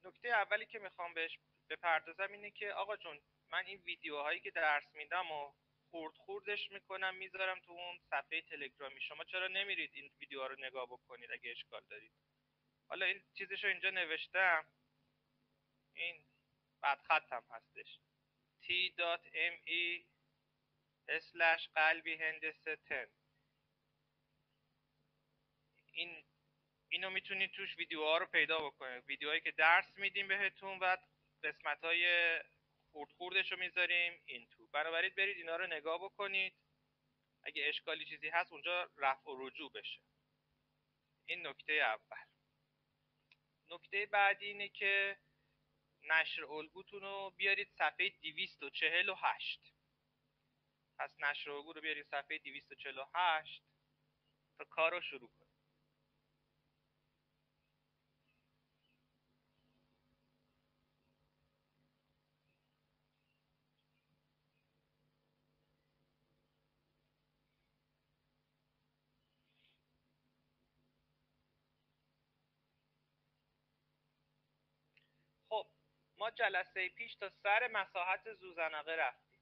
نکته اولی که میخوام بهش بپردازم اینه که آقا جون، من این ویدیوهایی که درس میدم و خوردش میکنم میذارم تو اون صفحه تلگرامی. شما چرا نمیرید این ویدیوها رو نگاه بکنید اگه اشکال دارید؟ حالا این چیزشو اینجا نوشتم، این بعد خطم هستش t.me/قلبی هندسه 10. اینو میتونید توش ویدیوها رو پیدا بکنید، ویدیوهایی که درس میدیم بهتون و قسمت‌های خوردش رو میذاریم این تو. بنابراین برید اینا رو نگاه بکنید، اگه اشکالی چیزی هست اونجا رفع و رجوع بشه. این نکته اول. نکته بعدی اینه که نشر الگوتون رو بیارید صفحه 248. پس نشر الگو رو بیارید صفحه 248 تا کار رو شروع کنید. خب ما جلسه پیش تا سر مساحت زوزنقه رفتیم.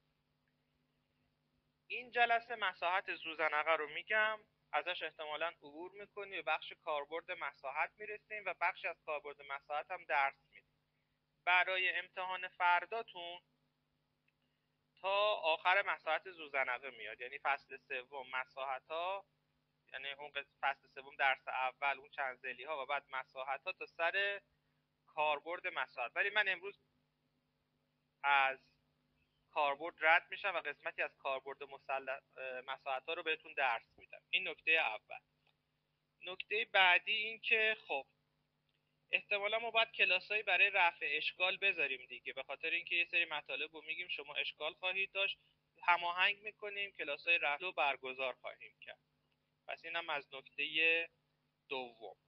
این جلسه مساحت زوزنقه رو میگم، ازش احتمالاً عبور میکنیم، به بخش کاربرد مساحت میرسیم و بخشی از کاربرد مساحت هم درس میدیم. برای امتحان فرداتون تا آخر مساحت زوزنقه میاد، یعنی فصل سوم مساحت ها، یعنی اون فصل سوم درس اول اون چند ذیلی ها و بعد مساحت ها تا سر کاربرد مساحت. ولی من امروز از کاربرد رد میشم و قسمتی از کاربرد مساحت ها رو بهتون درس میدم. این نکته اول. نکته بعدی این که خب احتمالا ما باید کلاسایی برای رفع اشکال بذاریم دیگه، به خاطر اینکه یه سری مطالب رو میگیم شما اشکال خواهید داشت، هماهنگ میکنیم کلاسای رفع رو برگزار خواهیم کرد. پس اینم از نکته دوم.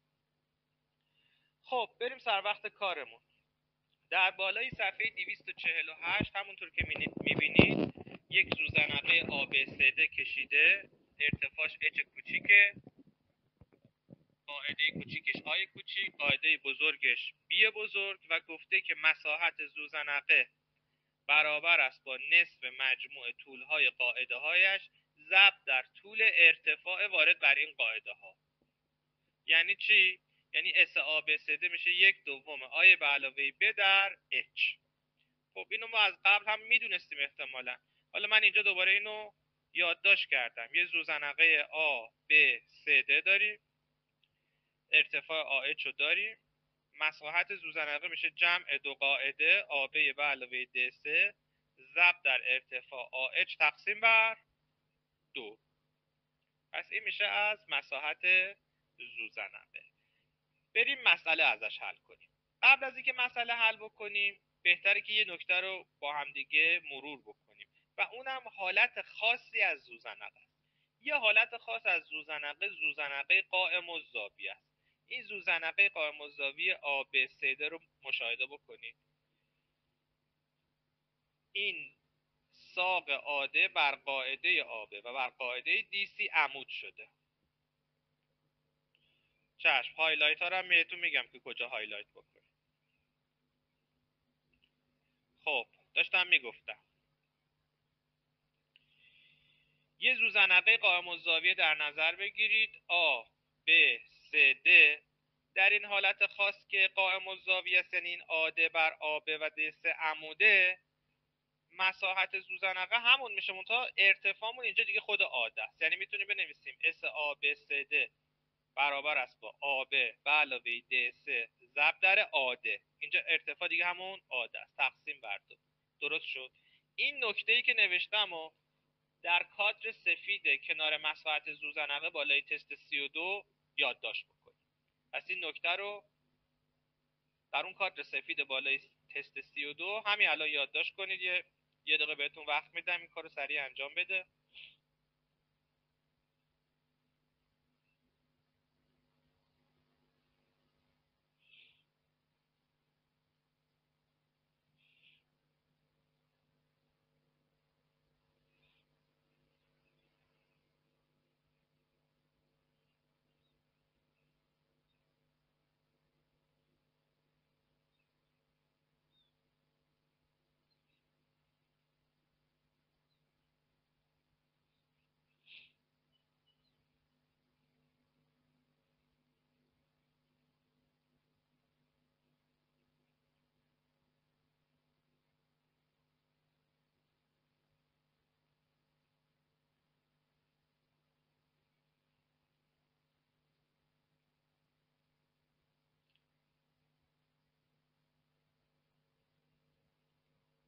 خب بریم سر وقت کارمون. در بالای صفحه 248 همونطور که میبینید یک زوزنقه ABCD کشیده، ارتفاعش h کوچیکه، قاعده کوچیکش آی کوچیک، قاعده بزرگش بی بزرگ و گفته که مساحت زوزنقه برابر است با نصف مجموع طولهای قاعده هایش ضرب در طول ارتفاع وارد بر این قاعده ها. یعنی چی؟ یعنی اس آ ب س د میشه 1/2 آی به علاوه ب در h. خب اینو ما از قبل هم میدونستیم احتمالا. حالا من اینجا دوباره اینو یادداشت کردم. یه زوزنقه آ ب س د داریم، ارتفاع آ اچ رو داریم، مساحت زوزنقه میشه جمع دو قاعده آ ب به علاوه د س ضرب در ارتفاع آ اچ تقسیم بر 2. پس این میشه از مساحت زوزنقه. بریم مسئله ازش حل کنیم. قبل از اینکه مسئله حل بکنیم بهتره که یه نکته رو با همدیگه مرور بکنیم و اونم حالت خاصی از زوزنقه است. یه حالت خاص از زوزنقه، زوزنقه قائم الزاویه است. این زوزنقه قائم الزاویه آ ب س د رو مشاهده بکنید. این ساق آده بر قاعده آبه و بر قاعده دی سی عمود شده. چشم، هایلایت ها رو هم بهتون میگم که کجا هایلایت بکنید. خب داشتم میگفتم یه زوزنقه قائم الزاویه در نظر بگیرید آ ب س د. در این حالت خاص که قائم الزاویه است، یعنی این آده بر آ ب و د س عموده، مساحت زوزنقه همون میشه، منتها ارتفاعمون اینجا دیگه خود آده است. یعنی میتونیم بنویسیم اس آ ب س د برابر است با آ ب به علاوه د س ضرب در آده. اینجا ارتفاع دیگه همون آده است تقسیم بر 2. درست شد؟ این نکته‌ای که نوشتم و در کادر سفید کنار مساحت زوزنقه بالای تست 32 یادداشت بکنید. پس این نکته رو در اون کادر سفید بالای تست 32 همین الان یادداشت کنید. یه دقیقه بهتون وقت میدم این کارو سریع انجام بده.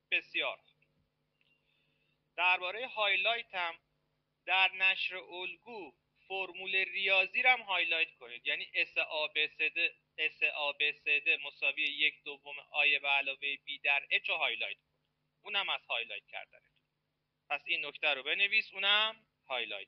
بسیار. درباره هایلایت هم در نشر الگو فرمول ریاضی رو هم هایلایت کنید، یعنی SABCD مساوی 1/2 آی به علاوه بی در اچ رو هایلایت کنید. اونم از هایلایت کردنه. پس این نکته رو بنویس، اونم هایلایت.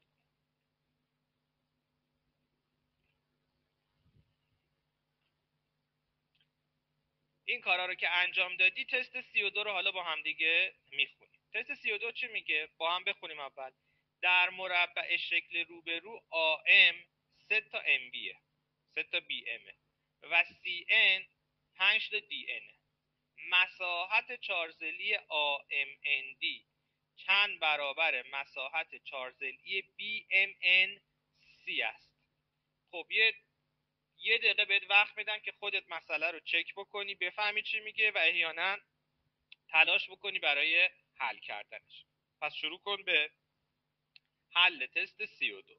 این کارا رو که انجام دادی تست 32 رو حالا با هم دیگه میخونیم. تست 32 چی میگه؟ با هم بخونیم اول. در مربع شکل روبرو AM 3 تا MBه، 3 تا BMه و CN 5 تا DNه. مساحت چارزلی AMND چند برابر مساحت چارزلی BMNC است. خب یه دقیقه بهت وقت میدن که خودت مسئله رو چک بکنی، بفهمی چی میگه و احیانا تلاش بکنی برای حل کردنش. پس شروع کن به حل تست 32.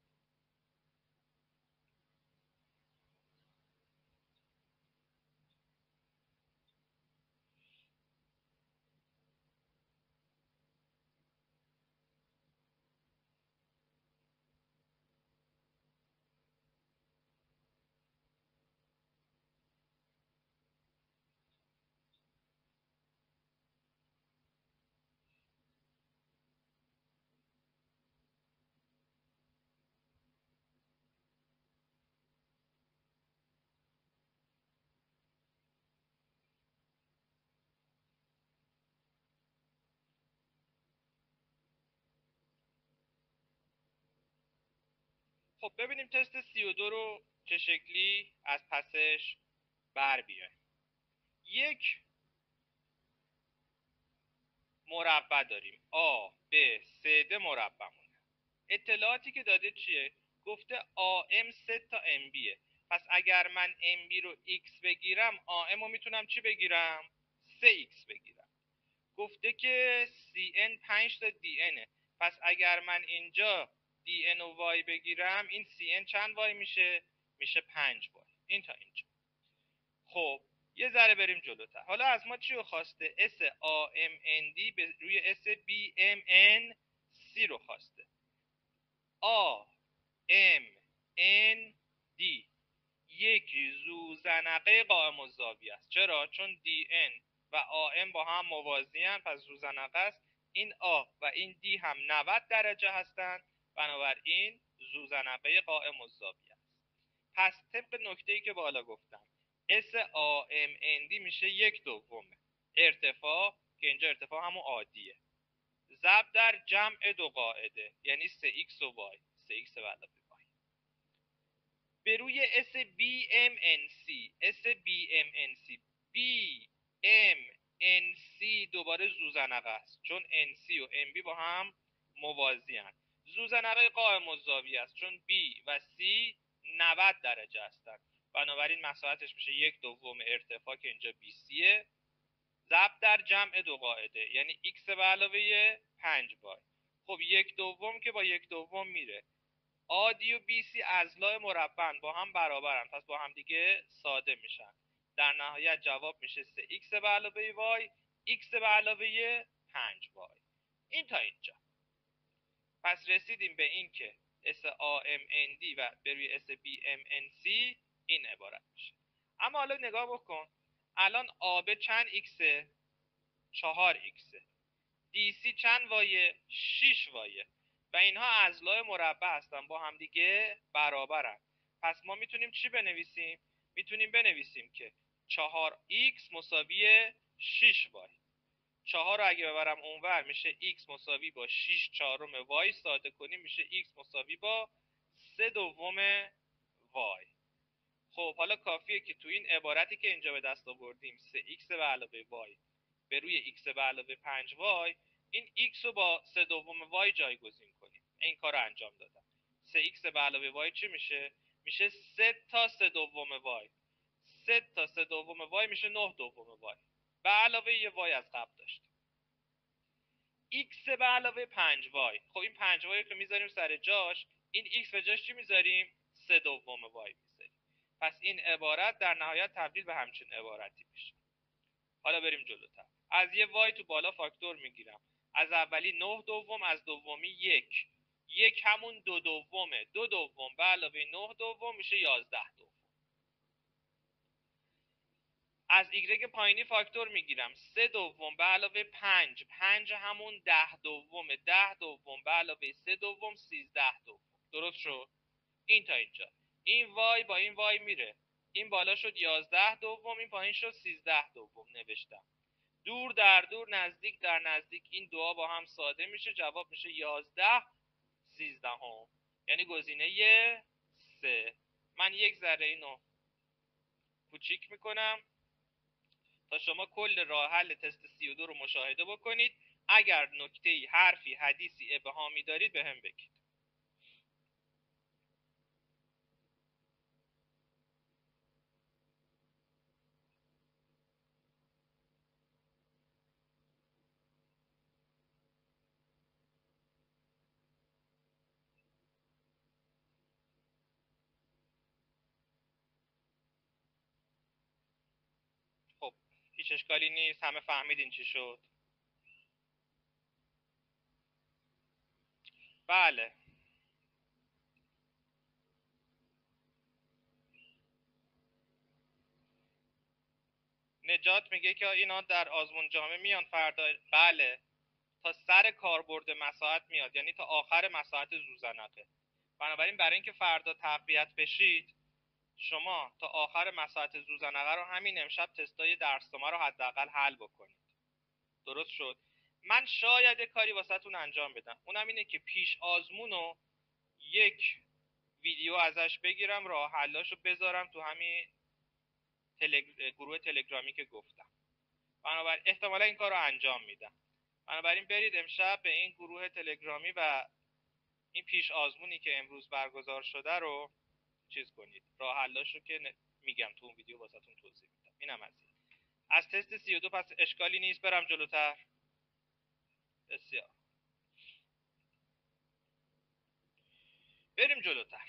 خب ببینیم تست 32 رو چه شکلی از پسش بر بیایم. یک مربع داریم A B C D مربع مونه. اطلاعاتی که داده چیه؟ گفته AM 3 تا MBه. پس اگر من MB رو X بگیرم AM رو میتونم چی بگیرم؟ 3X بگیرم. گفته که CN 5 تا DNه. پس اگر من اینجا DN و Y بگیرم این CN چند Y میشه؟ میشه 5 Y. این تا اینجا. خب یه ذره بریم جلوتر. حالا از ما چی رو خواسته؟ SAMND به روی SBMNC رو خواسته. AMND یک زوزنقه قائم الزاویه است. چرا؟ چون DN و AM با هم موازی ان، پس زوزنقه است. این A و این D هم 90 درجه هستند، بنابراین زوزنقه قائم الزاویه است. پس طبق نکته‌ای که بالا گفتم SAMND میشه 1/2 ارتفاع، که اینجا ارتفاع همون عادیه، ضرب در جمع دو قاعده، یعنی 3x و y، 3x به علاوه y، به روی SBMNC دوباره زوزنقه است، چون NC و MB با هم موازی هستند. زوزنقه قائم الزاویه است، چون B و C 90 درجه هستند، بنابراین مساحتش میشه 1/2 ارتفاع که اینجا BCه، ضرب در جمع دو قاعده، یعنی x به علاوه 5y. خب 1/2 که با 1/2 میره. AD و BC اضلاع مربع با هم برابرن، پس با هم دیگه ساده میشن. در نهایت جواب میشه 3x به علاوه y x به علاوه 5y. این تا اینجا. پس رسیدیم به این که SAMND و به روی SBMNC این عبارت میشه. اما حالا نگاه بکن، الان AB چند xه؟ 4x. DC چند وایه؟ 6 وایه و اینها اضلاع مربع هستن، با هم دیگه برابرن. پس ما میتونیم چی بنویسیم؟ میتونیم بنویسیم که 4x مساوی 6y. 4 رو اگه ببرم اونور میشه x مساوی با 6 چهارم y، ساده کنیم میشه x مساوی با 3/2 y. خب حالا کافیه که تو این عبارتی که اینجا به دست آوردیم 3x به علاوه y به روی x به علاوه 5y، این x رو با 3/2 y جایگزین کنیم. این کار رو انجام دادم. 3x به علاوه y چی میشه؟ میشه 3 تا 3/2 y. 3 تا 3/2 y میشه 9/2 y به علاوه یه y از قبل داشتیم. x به علاوه 5y. خب این 5y که میذاریم سر جاش، این x به جاش چی میذاریم؟ 3/2 y میذاریم. پس این عبارت در نهایت تبدیل به همچین عبارتی میشه. حالا بریم جلوتر. از یه وای تو بالا فاکتور میگیرم. از اولی 9 دوم، از دومی 1. 1 همون 2 دومه. 2 دوم به علاوه 9 دوم میشه 11 دوم. از ایگرگ پایینی فاکتور میگیرم. 3 دوم به علاوه 5. 5 همون 10 دومه. 10 دوم به علاوه 3 دوم 13 دوم. درست شد؟ این تا اینجا. این وای با این وای میره. این بالا شد 11 دوم، این پایین شد 13 دوم نوشتم. دور در دور، نزدیک در نزدیک، این دو با هم ساده میشه. جواب میشه 11 13. یعنی گزینه 3. من یک ذره اینو کوچیک میکنم تا شما کل راه حل تست 32 رو مشاهده بکنید. اگر نکته‌ای، حرفی، حدیثی، ابهامی دارید به هم بگید. خب هیچ اشکالی نیست، همه فهمیدین چی شد؟ بله. نجات میگه که اینا در آزمون جامعه میان فردا. بله، تا سر کاربرد مساحت میاد، یعنی تا آخر مساحت زوزنقه. بنابراین برای اینکه فردا تقویت بشید، شما تا آخر مساحت زوزنقه رو همین امشب تستای درسنامه رو حداقل حل بکنید. درست شد؟ من شاید کاری واسهتون انجام بدم، اونم اینه که پیش آزمونو یک ویدیو ازش بگیرم، راه حلاشو بذارم تو همین گروه تلگرامی که گفتم. بنابراین احتمالا این کار رو انجام میدم. بنابراین برید امشب به این گروه تلگرامی و این پیش آزمونی که امروز برگزار شده رو چیز کنید. راه حلاشو که میگم تو اون ویدیو واسهتون توضیح میدم. اینم از این. از تست 32 پس اشکالی نیست برم جلوتر. بسیار. بریم جلوتر.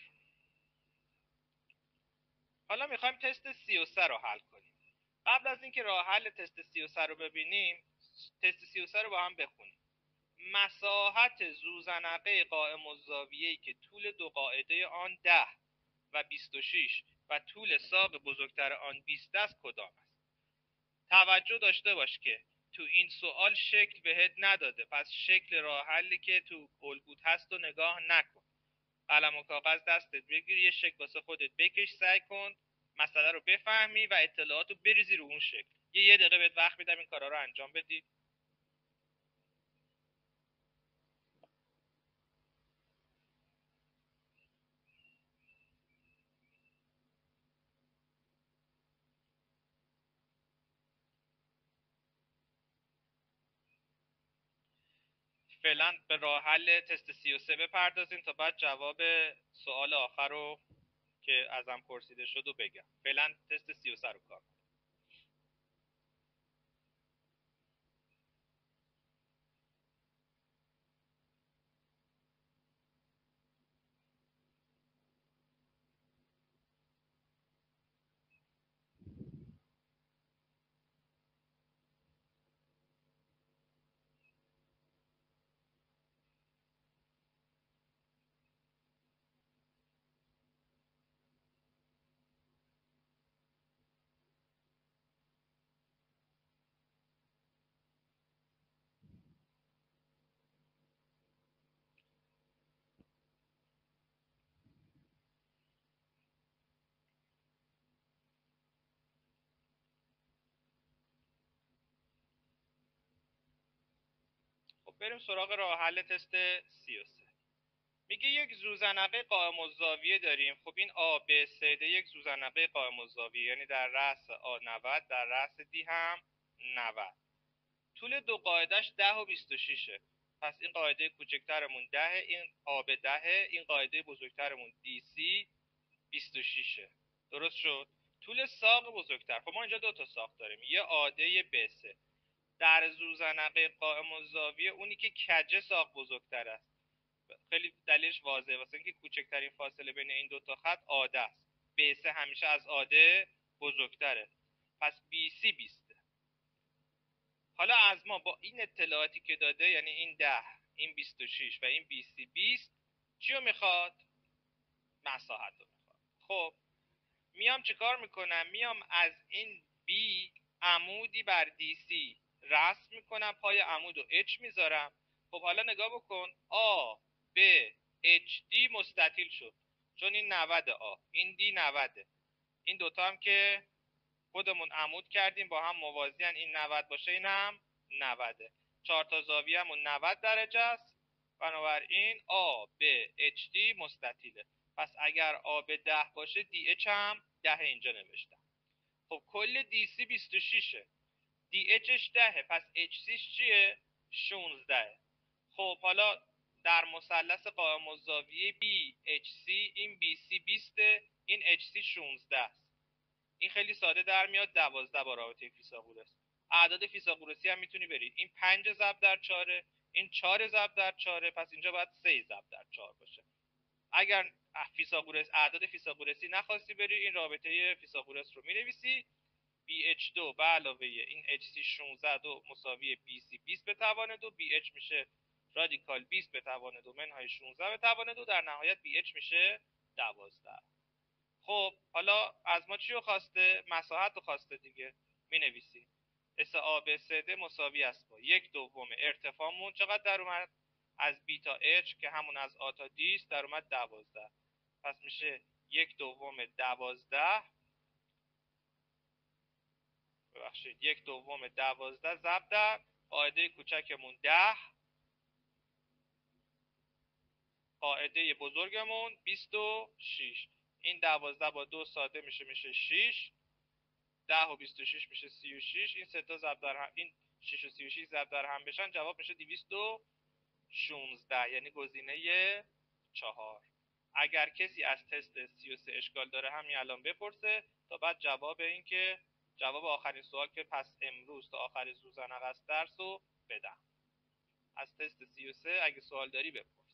حالا میخوایم تست 33 رو حل کنیم. قبل از اینکه راه حل تست 33 رو ببینیم، تست 33 رو با هم بخونیم. مساحت زوزنقه قائم الزاویه‌ای که طول دو قاعده آن 10 و 26 و طول ساق بزرگتر آن 20 است کدام است؟ توجه داشته باش که تو این سوال شکل بهت نداده، پس شکل راه حلی که تو الگوت هست و نگاه نکن. قلم و کاغذ دستت بگیر، یه شکل واسه خودت بکش، سعی کن مسئله رو بفهمی و اطلاعات رو بریزی رو اون شکل. یه دقیقه بهت وقت میدم این کارا رو انجام بدی. فعلا به راه حل تست 33 بپردازیم تا بعد جواب سوال آخر رو که ازم پرسیده شد و بگم. فعلا تست 33 رو کار. خب بریم سراغ راه حل تست 33. میگه یک زوزنقه قائم الزاویه داریم. خب این آ ب س د یک زوزنقه قائم الزاویه، یعنی در رأس آ 90، در رأس دی هم 90. طول دو قاعدش 10 و 26. پس این قاعده کوچکترمون 10، این آ ب 10، این قاعده بزرگترمون دی سی 26. درست شد؟ طول ساق بزرگتر. خب ما اینجا دو تا ساق داریم، یه عاده ب س. در زوزنقه قائم الزاویه اونی که کجه ساق بزرگتر است. خیلی دلیلش واضحه، واسه اینکه کوچکترین فاصله بین این دو تا خط عاده است. ب3 همیشه از عاده بزرگتره. پس BC 20. حالا از ما با این اطلاعاتی که داده، یعنی این 10، این 26 و این 20 چیو میخواد؟ مساحت رو میخواد. خب میام چیکار میکنم؟ میام از این B عمودی بر DC رسم میکنم، پای عمود رو H میذارم. خب حالا نگاه بکن، A B H D مستطیل شد، چون این 90 A، این D 90، این دوتا هم که خودمون عمود کردیم با هم موازیان، این 90 باشه این هم 90. 4 تا زاویه همون 90 درجه است، بنابراین A B H D مستطیله. پس اگر A به 10 باشه DH هم 10 اینجا نوشتم. خب کل DC 26ه، DHش 10، پس HCش چیه؟ 16. خب حالا در مثلث قائم الزاویه BHC این BC 20، این HC 16 است. این خیلی ساده در میاد 12 با رابطه فیثاغورس. اعداد فیثاغورسی هم میتونی برید، این 5 ضرب در 4، این 4 ضرب در 4، پس اینجا باید 3 ضرب در 4 باشه. اگر اعداد فیثاغورسی نخواستی بری، این رابطه فیثاغورس رو مینویسی. BH2 به علاوه این HC 16 مساوی BC 20 به توان 2، BH میشه رادیکال 20 به توان 2 منهای 16 به توان 2، در نهایت BH میشه 12. خب حالا از ما چی رو خواسته؟ مساحت رو خواسته دیگه. می نویسیم اس آ ب س د مساوی است با 1/2 ارتفاعمون چقدر در اومد؟ از بی تا اچ که همون از آ تا دی است، در اومد 12. پس میشه 1/12، ببخشید 1/12 ضرب در قاعده کوچکمون 10، قاعده بزرگمون 26. این 12 با 2 ساده میشه 6. 10 و 26 میشه 36. این سه تا ضرب در هم، این 6 و 36 ضرب در هم بشن، جواب میشه 216، یعنی گزینه 4. اگر کسی از تست 33 اشکال داره همین الان بپرسه تا بعد جواب این که جواب آخرین سوال که پس امروز تا آخر زوزنق است درس رو بدم. از تست 33 اگه سوال داری بپرس.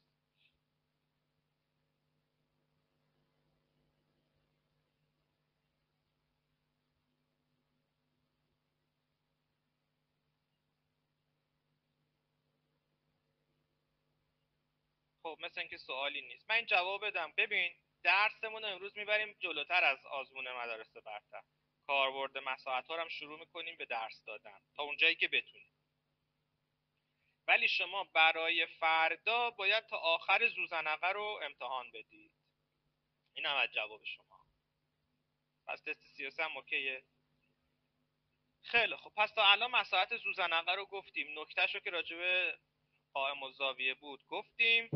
خب مثل اینکه سوالی نیست، من این جواب بدم. ببین درسمون امروز میبریم جلوتر از آزمون مدارس برتر. کاربرد مساحت ها رو هم شروع میکنیم به درس دادن تا اونجایی که بتونیم. ولی شما برای فردا باید تا آخر زوزنقه رو امتحان بدید. این هم از جواب شما. پس تست 33 هم اوکیه. خیلی خب، پس تا الان مساحت زوزنقه رو گفتیم، نکتهش رو که راجع به قائم الزاویه بود گفتیم.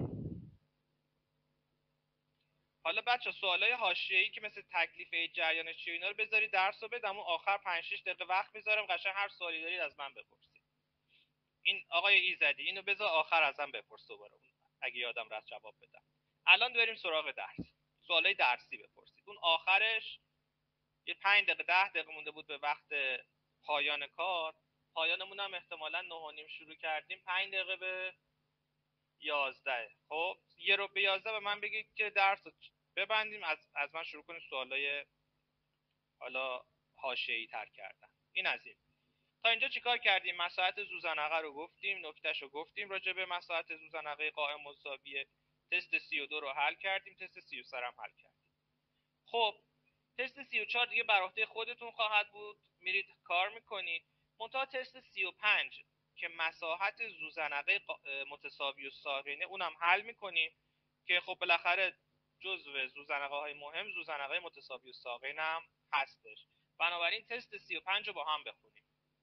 حالا بچه سوالای حاشیه‌ای که مثل تکلیف جریان چی اینا رو بذاری درس رو بدم، اون آخر 5 6 دقیقه وقت میذارم، قشنگ هر سوالی دارید از من بپرسید. این آقای ایزدی اینو بذار آخر ازم بپرس دوباره، اگه یادم رفت جواب بدم. الان بریم سراغ درس. سوالای درسی بپرسید. اون آخرش یه 5 دقیقه 10 دقیقه مونده بود به وقت پایان کار. پایانمون هم احتمالاً 9:30 شروع کردیم، 5 دقیقه به 11. خب یه رو به 11 به من بگید که درس ببندیم، از من شروع کنیم سوالای حالا حاشیه‌ای تر کردن. این از این. تا اینجا چیکار کردیم؟ مساحت زوزنقه رو گفتیم، نکتهش رو گفتیم راجع به مساحت زوزنقه قائم الزاویه. تست 32 رو حل کردیم، تست 33 هم حل کردیم. خب تست 34 دیگه بر عهده خودتون خواهد بود، میرید کار میکنید. منتها تست 35 که مساحت زوزنقه متساوی الساقینه، اونم حل میکنیم که خب بالاخره جزو زوزنقه های مهم زوزنقه متساوی الساقین هم هستش. بنابراین تست 35 رو با هم بخونیم.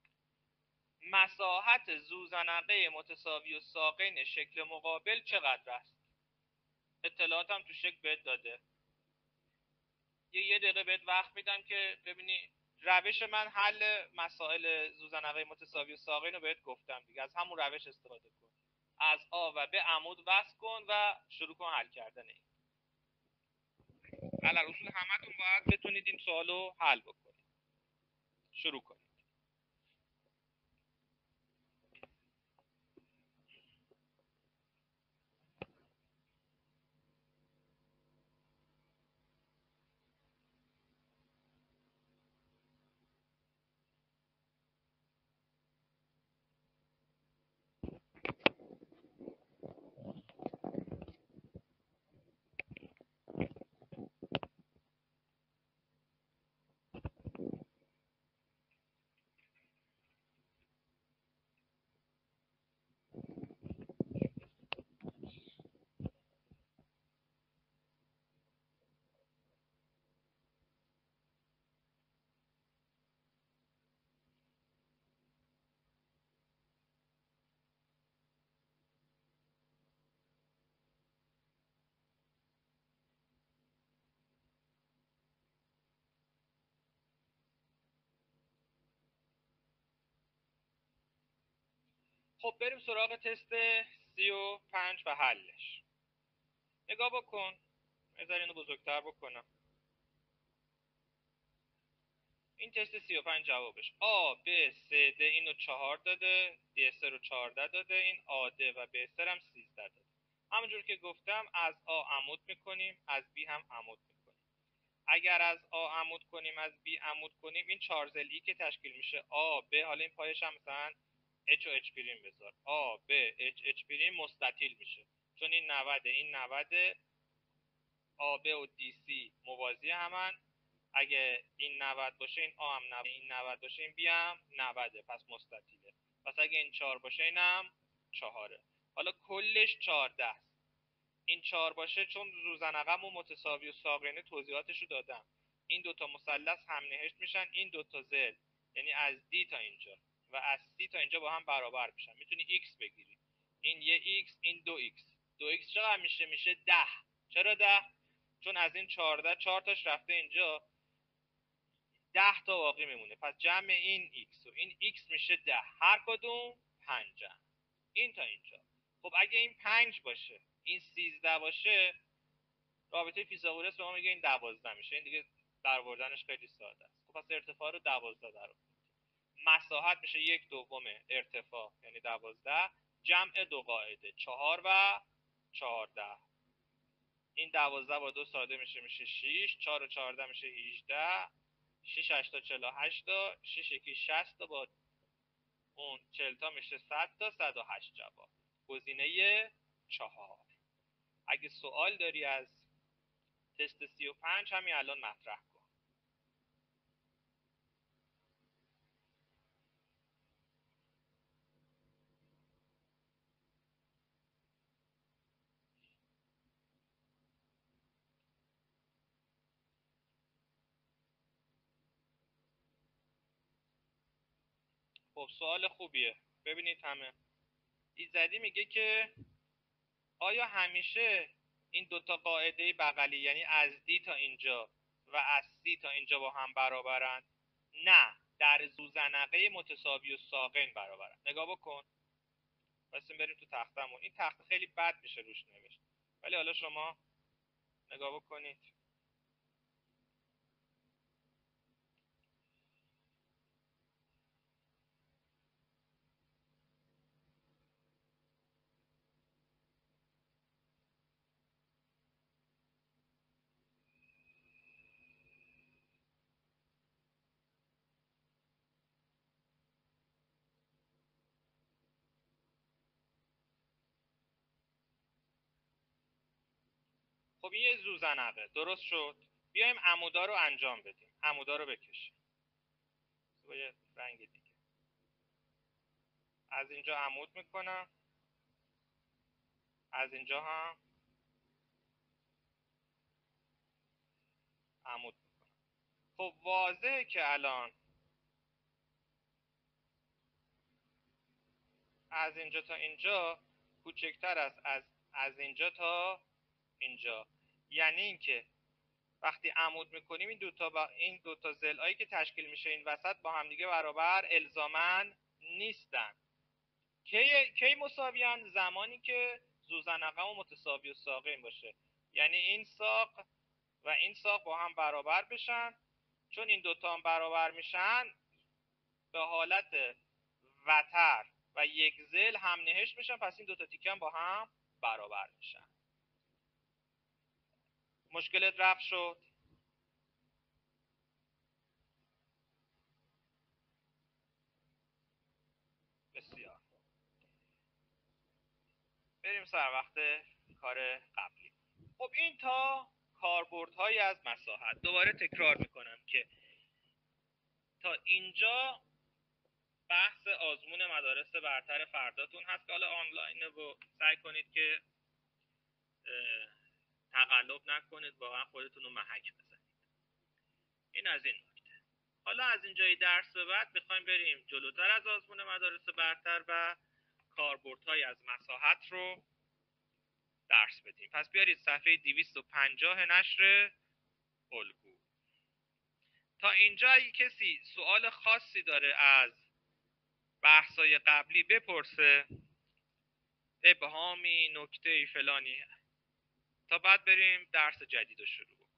مساحت زوزنقه متساوی الساقین شکل مقابل چقدر است؟ اطلاعاتم تو شکل بهت داده. یه دقیقه بهت وقت میدم که ببینی روش من حل مسائل زوزنقه متساوی الساقین رو بهت گفتم دیگه، از همون روش استفاده کن. از آ و به عمود وصل کن و شروع کن حل کردن این. علل اصول همتون باید بتونید این سوالو حل بکنید. شروع کنید. خب بریم سراغ تست 35 و حلش. نگاه بکن، بذار اینو بزرگتر بکنم. این تست 35 جوابش آ ب س د اینو 4 داده، د 3 رو 14 داده، این آ د و ب 3 هم 13 داده. همونجور که گفتم از آ عمود میکنیم، از بی هم عمود میکنیم. اگر از آ عمود کنیم، از بی عمود کنیم، این 4 ضلعی که تشکیل میشه آ ب، حالا این پایش هم مثلا اچ و اچ پریم بذار، آ ب اچ اچ پریم مستطیل میشه، چون این 90 این 90 آ ب و دی سی موازی همن. اگه این 90 باشه این آ هم 90، این 90 باشه این بی هم 90، پس مستطیله. پس اگه این 4 باشه اینم 4. حالا کلش 14 است. این 4 باشه چون زوزنقم و متساوی و ساقینه توضیحاتشو دادم. این دوتا مثلث هم نهشت میشن، این دوتا ضلع یعنی از دی تا اینجا و از سی تا اینجا با هم برابر میشن. میتونی ایکس بگیری، این یه ایکس، این دو ایکس. دو ایکس چقدر میشه؟ میشه 10. چرا 10؟ چون از این 14 4 تاش رفته اینجا، 10 تا باقی میمونه. پس جمع این ایکس و این ایکس میشه 10، هر کدوم 5. این تا اینجا. خب اگه این 5 باشه این 13 باشه، رابطه فیثاغورس به ما میگه این 12 میشه. این دیگه درآوردنش خیلی ساده است. خب پس ارتفاع رو 12 در آورد. مساحت میشه 1/2 ارتفاع یعنی 12 جمع دو قاعده 4 و 14. این 12 با 2 ساده میشه 6، 4 و 14 میشه 18، 6 8 تا 48 تا، 6 1 60 تا، با اون 40 تا میشه 100 تا 108 جواب. گزینه 4. اگه سوال داری از تست 35 همین الان مطرح کن. خب سوال خوبیه. ببینید همه ایزدی میگه که آیا همیشه این دوتا قاعده بغلی یعنی از دی تا اینجا و از سی تا اینجا با هم برابرن؟ نه، در زوزنقه متساوی و ساقین برابرن. نگاه بکن. بسیم بریم تو تختمون. این تخت خیلی بد میشه روش نوشت، ولی حالا شما نگاه بکنید. خب این یه زوزنقه درست شد. بیایم عمودا رو انجام بدیم. عمودا رو بکشیم با یه رنگ دیگه. از اینجا عمود میکنم، از اینجا هم عمود میکنم. خب واضحه که الان از اینجا تا اینجا کوچکتر است از اینجا تا اینجا. یعنی اینکه وقتی عمود میکنیم این دوتا ضلعایی که تشکیل میشه این وسط با همدیگه برابر الزاماً نیستن. کی مساویان؟ زمانی که زوزنقه و متساوی و ساقین باشه، یعنی این ساق و این ساق با هم برابر بشن. چون این دوتا هم برابر میشن به حالت وتر و یک ضلع هم نهشت میشن، پس این دوتا تیکه هم با هم برابر میشن. مشکلت رفع شد؟ بسیار. بریم سر وقت کار قبلی. خب این تا کاربردهایی از مساحت. دوباره تکرار میکنم که تا اینجا بحث آزمون مدارس برتر فرداتون هست که حالا آنلاینه و سعی کنید که تقلب نکنید، واقعا خودتون رو محک بزنید. این از این نکته. حالا از اینجای درس به بعد میخوایم بریم جلوتر از آزمون مدارس برتر و کاربردهای از مساحت رو درس بدیم. پس بیارید صفحه 250 نشر الگو. تا اینجا اگه کسی سوال خاصی داره از بحثای قبلی بپرسه ابهامی، نکته فلانی، تا بعد بریم درس جدید رو شروع کنیم.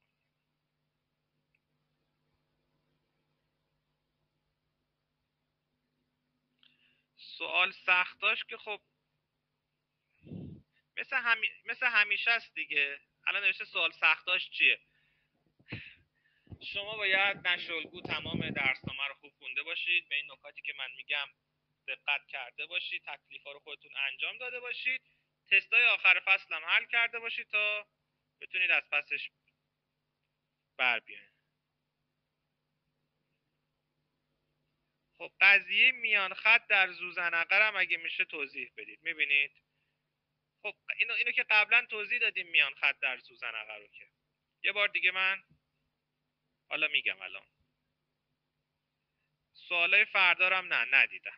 سوال سختاش که خب مثل همیشه است دیگه. الان نوشته سوال سختاش چیه. شما باید نشلگو تمام درسنامه رو خوب خونده باشید، به این نکاتی که من میگم دقت کرده باشید، تکلیفا رو خودتون انجام داده باشید، تستای آخر فصل هم حل کرده باشید تا بتونید از پسش بر بیاین. خب قضیه میان خط در زوزنقه هم اگه میشه توضیح بدید. میبینید خب اینو که قبلا توضیح دادیم میان خط در زوزنقه رو، که یه بار دیگه من حالا میگم. الان سوالای فردا رو هم ندیدم.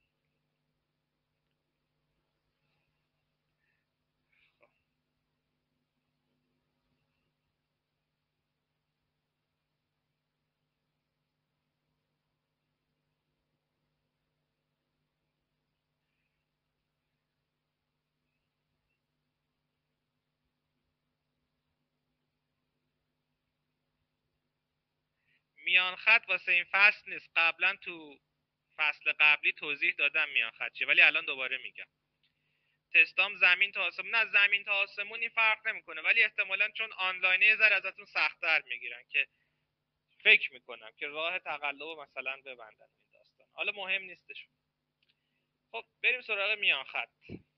میان خط واسه این فصل نیست. قبلا تو فصل قبلی توضیح دادم میان خط چیه، ولی الان دوباره میگم. تستام زمین تا آسمون، نه زمین تا آسمونی فرق نمیکنه، ولی احتمالاً چون آنلاینه یه ذره ازتون سخت‌تر میگیرن، که فکر میکنم که راه تقلب مثلا ببندن این داستان. حالا مهم نیستش. خب بریم سراغ میان خط.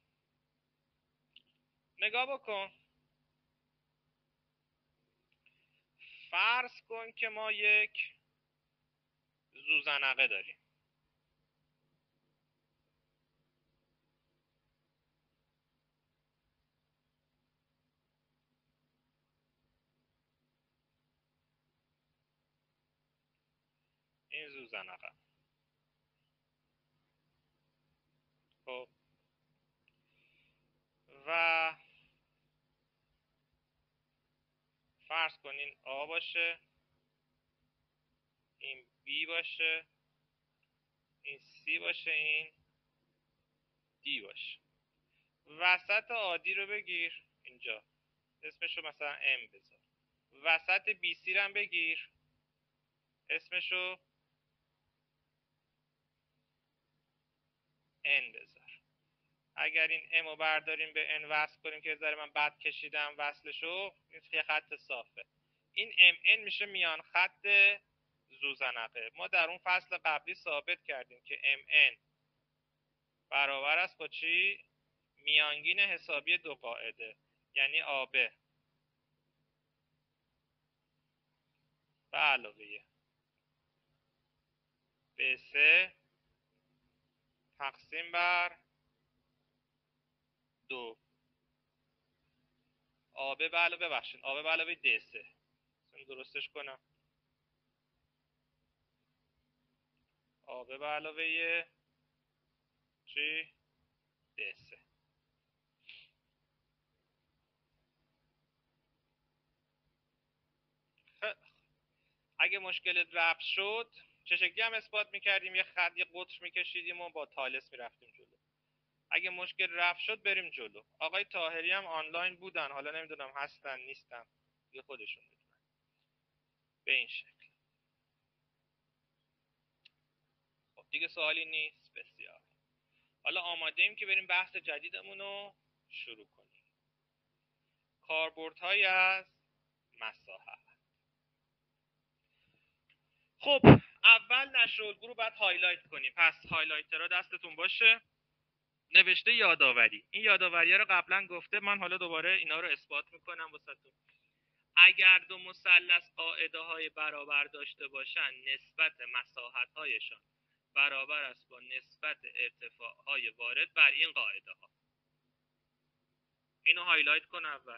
نگاه بکن. فرض کن که ما یک زوزنقه داریم. این زوزنقه. خب و فرض کنین A باشه، این B باشه، این C باشه، این D باشه. وسط عادی رو بگیر اینجا، اسمشو مثلا M بذار. وسط BC رو هم بگیر، اسمشو N بذار. اگر این M رو برداریم به N وصل کنیم، که ذره من بد کشیدم وصلشو، یه خط صافه. این MN میشه میان خط زوزنقه. ما در اون فصل قبلی ثابت کردیم که MN برابر است با چی؟ میانگین حسابی دو قاعده، یعنی AB به علاوه BC تقسیم بر 2 AB به علاوه AB به علاوه DC. درستش کنم. AB به علاوه چی؟ DC. اگه مشکلت رفع شد، چه شکلی هم اثبات میکردیم؟ یه خط، یه قطر میکشیدیم و با تالس میرفتیم جلو. اگه مشکل رفع شد بریم جلو. آقای طاهری هم آنلاین بودن، حالا نمیدونم هستن نیستن، یه خودشون میدونن. به این شکل. خب دیگه سوالی نیست. بسیار. حالا آماده ایم که بریم بحث جدیدمون رو شروع کنیم. کاربردهایی از مساحت. خب اول نشر الگو رو باید هایلایت کنیم. پس هایلایترها دستتون باشه. نوشته یادآوری. این یادآوری رو قبلا گفته، من حالا دوباره اینا رو اثبات میکنم واسهتون. اگر دو مثلث قاعده های برابر داشته باشن، نسبت مساحت هایشان برابر است با نسبت ارتفاع های وارد بر این قاعده ها. اینو هایلایت کن اول.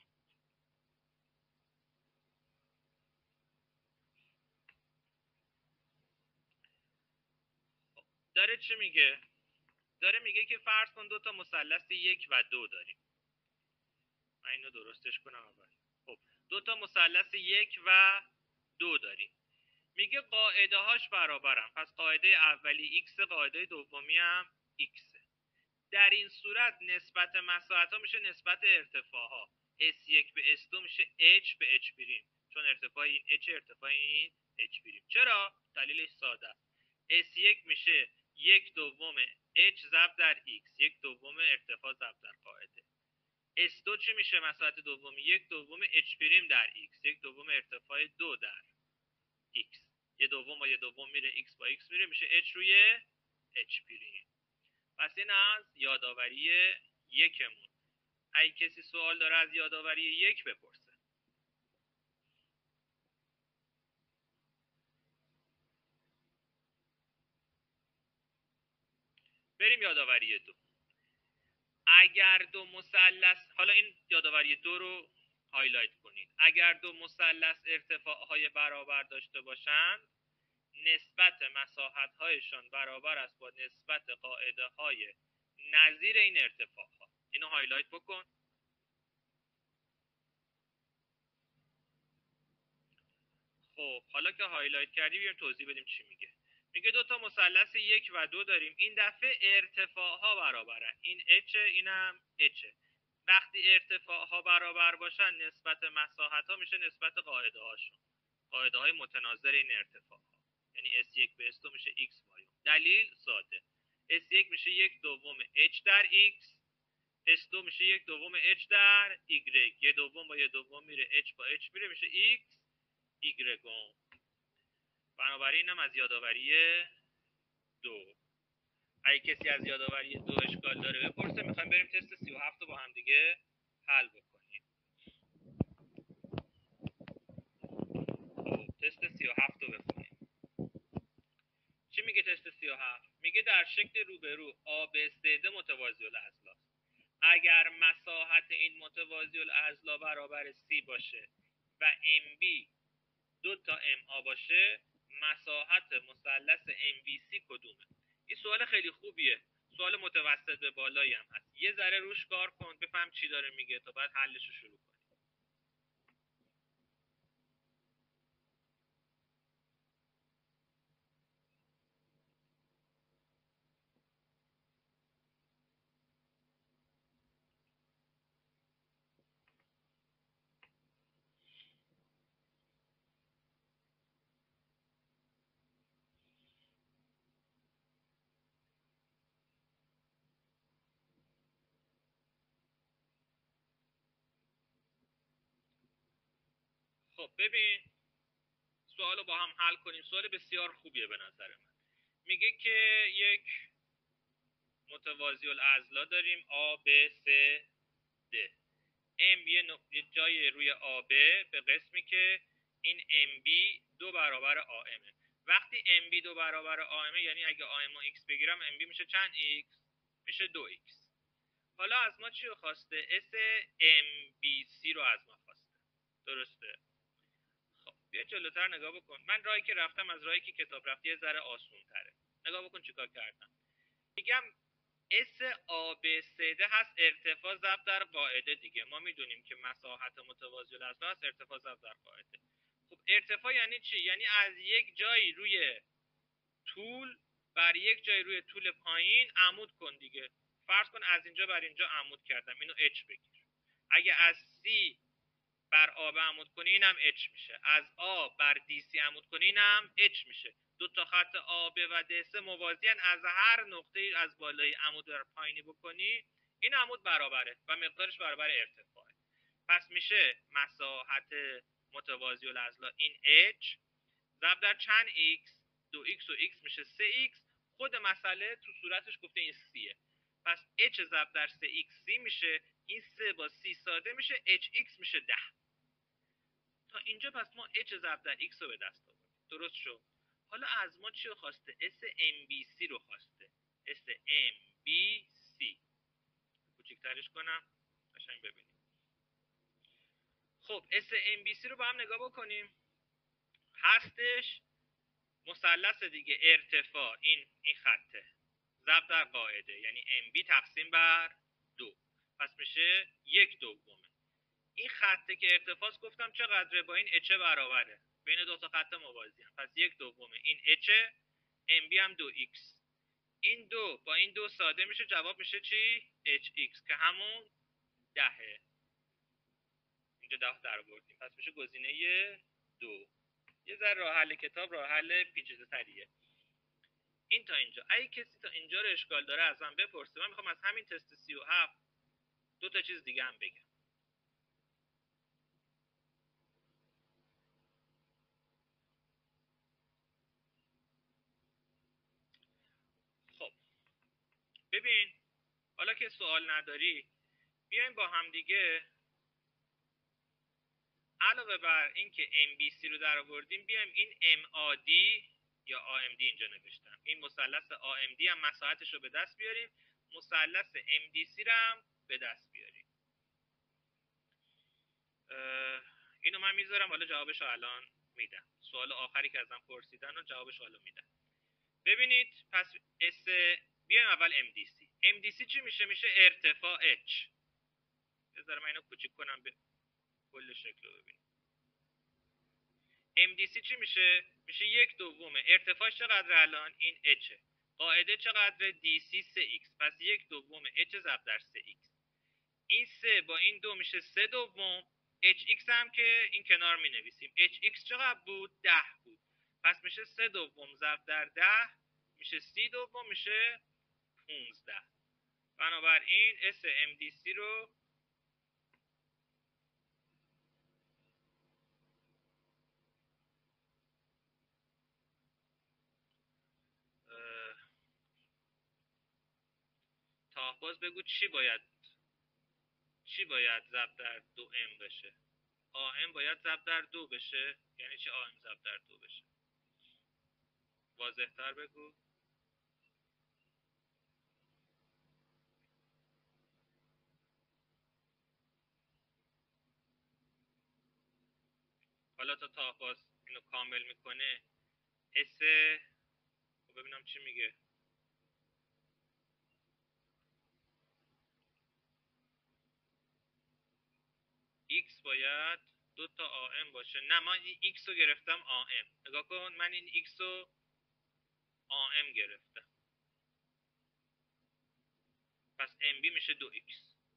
داره چی میگه؟ داره میگه که فرض کن دو تا مثلث 1 و 2 داریم. من اینو درستش کنم اول. خب دو تا مثلث 1 و 2 داریم. میگه قاعده هاش برابرن، پس قاعده اولی x، قاعده دومی هم x. در این صورت نسبت مساحت ها میشه نسبت ارتفاع ها. S1 به S2 میشه h به h بریم، چون ارتفاع این h ارتفاع این h بریم. چرا؟ دلیلش ساده است. S1 میشه 1/2 h ضرب در x، 1/2 ارتفاع ضرب در قاعده. S2 چی میشه؟ مساحت دومی 1/2 h بریم در x، 1/2 ارتفاع 2 در x. 1/2 با 1/2 میره، x با x میره، میشه h روی h بریم. پس این از یادآوری یکمون. اگه کسی سوال داره از یادآوری یک بپرسه. بریم یادآوری دو. اگر دو مثلث، حالا این یادآوری دو رو هایلایت کنید. اگر دو مثلث ارتفاعهای برابر داشته باشند، نسبت مساحت‌هایشان برابر است با نسبت قاعده‌های نظیر این ارتفاع‌ها. اینو هایلایت بکن. خب حالا که هایلایت کردی بیایم توضیح بدیم چی میگه. میگه دو تا مثلث 1 و 2 داریم. این دفعه ارتفاع‌ها برابرن. این h، اینم h. وقتی ارتفاع‌ها برابر باشن نسبت مساحت‌ها میشه نسبت قاعده‌هاشون. قاعده‌های متناظر این ارتفاع‌ها. یعنی s1 به s2 میشه x y. دلیل ساده. s1 میشه 1/2 h در x، s2 میشه 1/2 h در y. 1/2 با 1/2 میره، h با h میره، میشه x y. بنابراین هم از یادآوری دو. اگه کسی از یادآوری دو اشکال داره بپرسه. میخوایم بریم تست 37 رو با هم دیگه حل بکنیم. خب تست 37 رو بخونیم. چی میگه تست 37؟ میگه در شکل روبرو ABCD متوازی الاضلاع. اگر مساحت این متوازی الاضلاع برابر C باشه و MB 2 تا MA باشه، مساحت مثلث MVC کدومه؟ این سوال خیلی خوبیه. سوال متوسط به بالایی هم هست. یه ذره روش کار کن بفهم چی داره میگه تا بعد حلش رو شروع کنی. خب ببین سوال رو با هم حل کنیم. سوال بسیار خوبیه به نظر من. میگه که یک متوازی الاضلاع داریم A B C D. M یه جای روی AB به قسمی که این MB 2 برابر AM. وقتی MB 2 برابر AM یعنی اگه AM و X بگیرم MB میشه چند X؟ میشه 2X. حالا از ما چی رو خواسته؟ S MBC رو از ما خواسته. درسته؟ خب بیا جلوتر نگاه بکن. من راهی که رفتم از راهی که کتاب رفتی یه ذره آسون تره. نگاه بکن چیکار کردم. میگم S ABCD هست ارتفاع ضرب در قاعده دیگه. ما میدونیم که مساحت متوازی الاضلاع هست ارتفاع ضرب در قاعده. خب ارتفاع یعنی چی؟ یعنی از یک جایی روی طول بر یک جای روی طول پایین عمود کن دیگه. فرض کن از اینجا بر اینجا عمود کردم، اینو h بگیر. اگه از C بر A عمود کنی اینم h میشه. از A بر DC عمود کنی اینم h میشه. دو تا خط AB و DC موازیان. از هر نقطه از بالای عمود بر پایینی بکنی این عمود برابره و مقدارش برابر ارتفاعه. پس میشه مساحت متوازی الاضلاع این h ضرب در چند x؟ 2x و x میشه 3x. خود مسئله تو صورتش گفته این cه. پس h ضرب در 3x c میشه. این 3 با c ساده میشه hx میشه 10. تا اینجا پس ما h ضرب در x رو به دست آوردیم. درست شد؟ حالا از ما چی رو خواسته؟ SMBC رو خواسته. SMBC کوچیک‌ترش کنم قشنگ ببینیم. خب SMBC رو با هم نگاه بکنیم. هستش مثلث دیگه، ارتفاع این خطه ضرب در قاعده یعنی MB تقسیم بر 2. پس میشه 1/2. این خطه که ارتفاعش گفتم چقدره؟ با این اچ برابره. بین دو تا خط موازی هم. پس 1/2 این h، mb هم 2x. این دو با این دو ساده میشه، جواب میشه چی؟ hx که همون 10. اینجا 10 در آوردیم، پس میشه گزینه 2. یه ذره راه حل کتاب راه حل پیچیده‌تریه. این تا اینجا. اگه کسی تا اینجا رو اشکال داره از من بپرسه. من میخوام از همین تست 37 دو تا چیز دیگه هم بگم. خب ببین، حالا که سوال نداری بیایم با هم دیگه علاوه بر اینکه MBC رو در آوردیم بیایم این MAD یا AMD اینجا نوشتم، این مثلث AMD هم مساحتش رو به دست بیاریم، مثلث MDC رو هم به دست بیاریم. اینو من میذارم، حالا جوابش رو الان میدم. سوال آخری که ازم پرسیدن رو جوابش رو الان میدم. ببینید پس بیایم اول MDC. MDC چی میشه؟ میشه ارتفاع H. بذارم من اینو کوچیک کنم به کل شکل رو ببینید. MDC چی میشه؟ میشه 1/2 ارتفاعش چقدر الان؟ این H. قاعده چقدر؟ DC 3x. پس 1/2 H ضرب در 3x. این 3 با این 2 میشه 3/2. HX هم که این کنار می نویسیم. HX چقدر بود؟ 10 بود. پس میشه 3/2 ضرب در 10 میشه 30/2 میشه 15. بنابراین S MDC رو باز بگو چی باید ضرب در 2m بشه؟ AM باید ضرب در 2 بشه. یعنی چی AM ضرب در 2 بشه؟ واضح تر بگو. حالا تا باز اینو کامل میکنه S ببینم چی میگه. X باید 2 تا AM باشه. نه من این X رو گرفتم AM. نگاه کن من این X رو AM گرفتم. پس MB میشه 2X.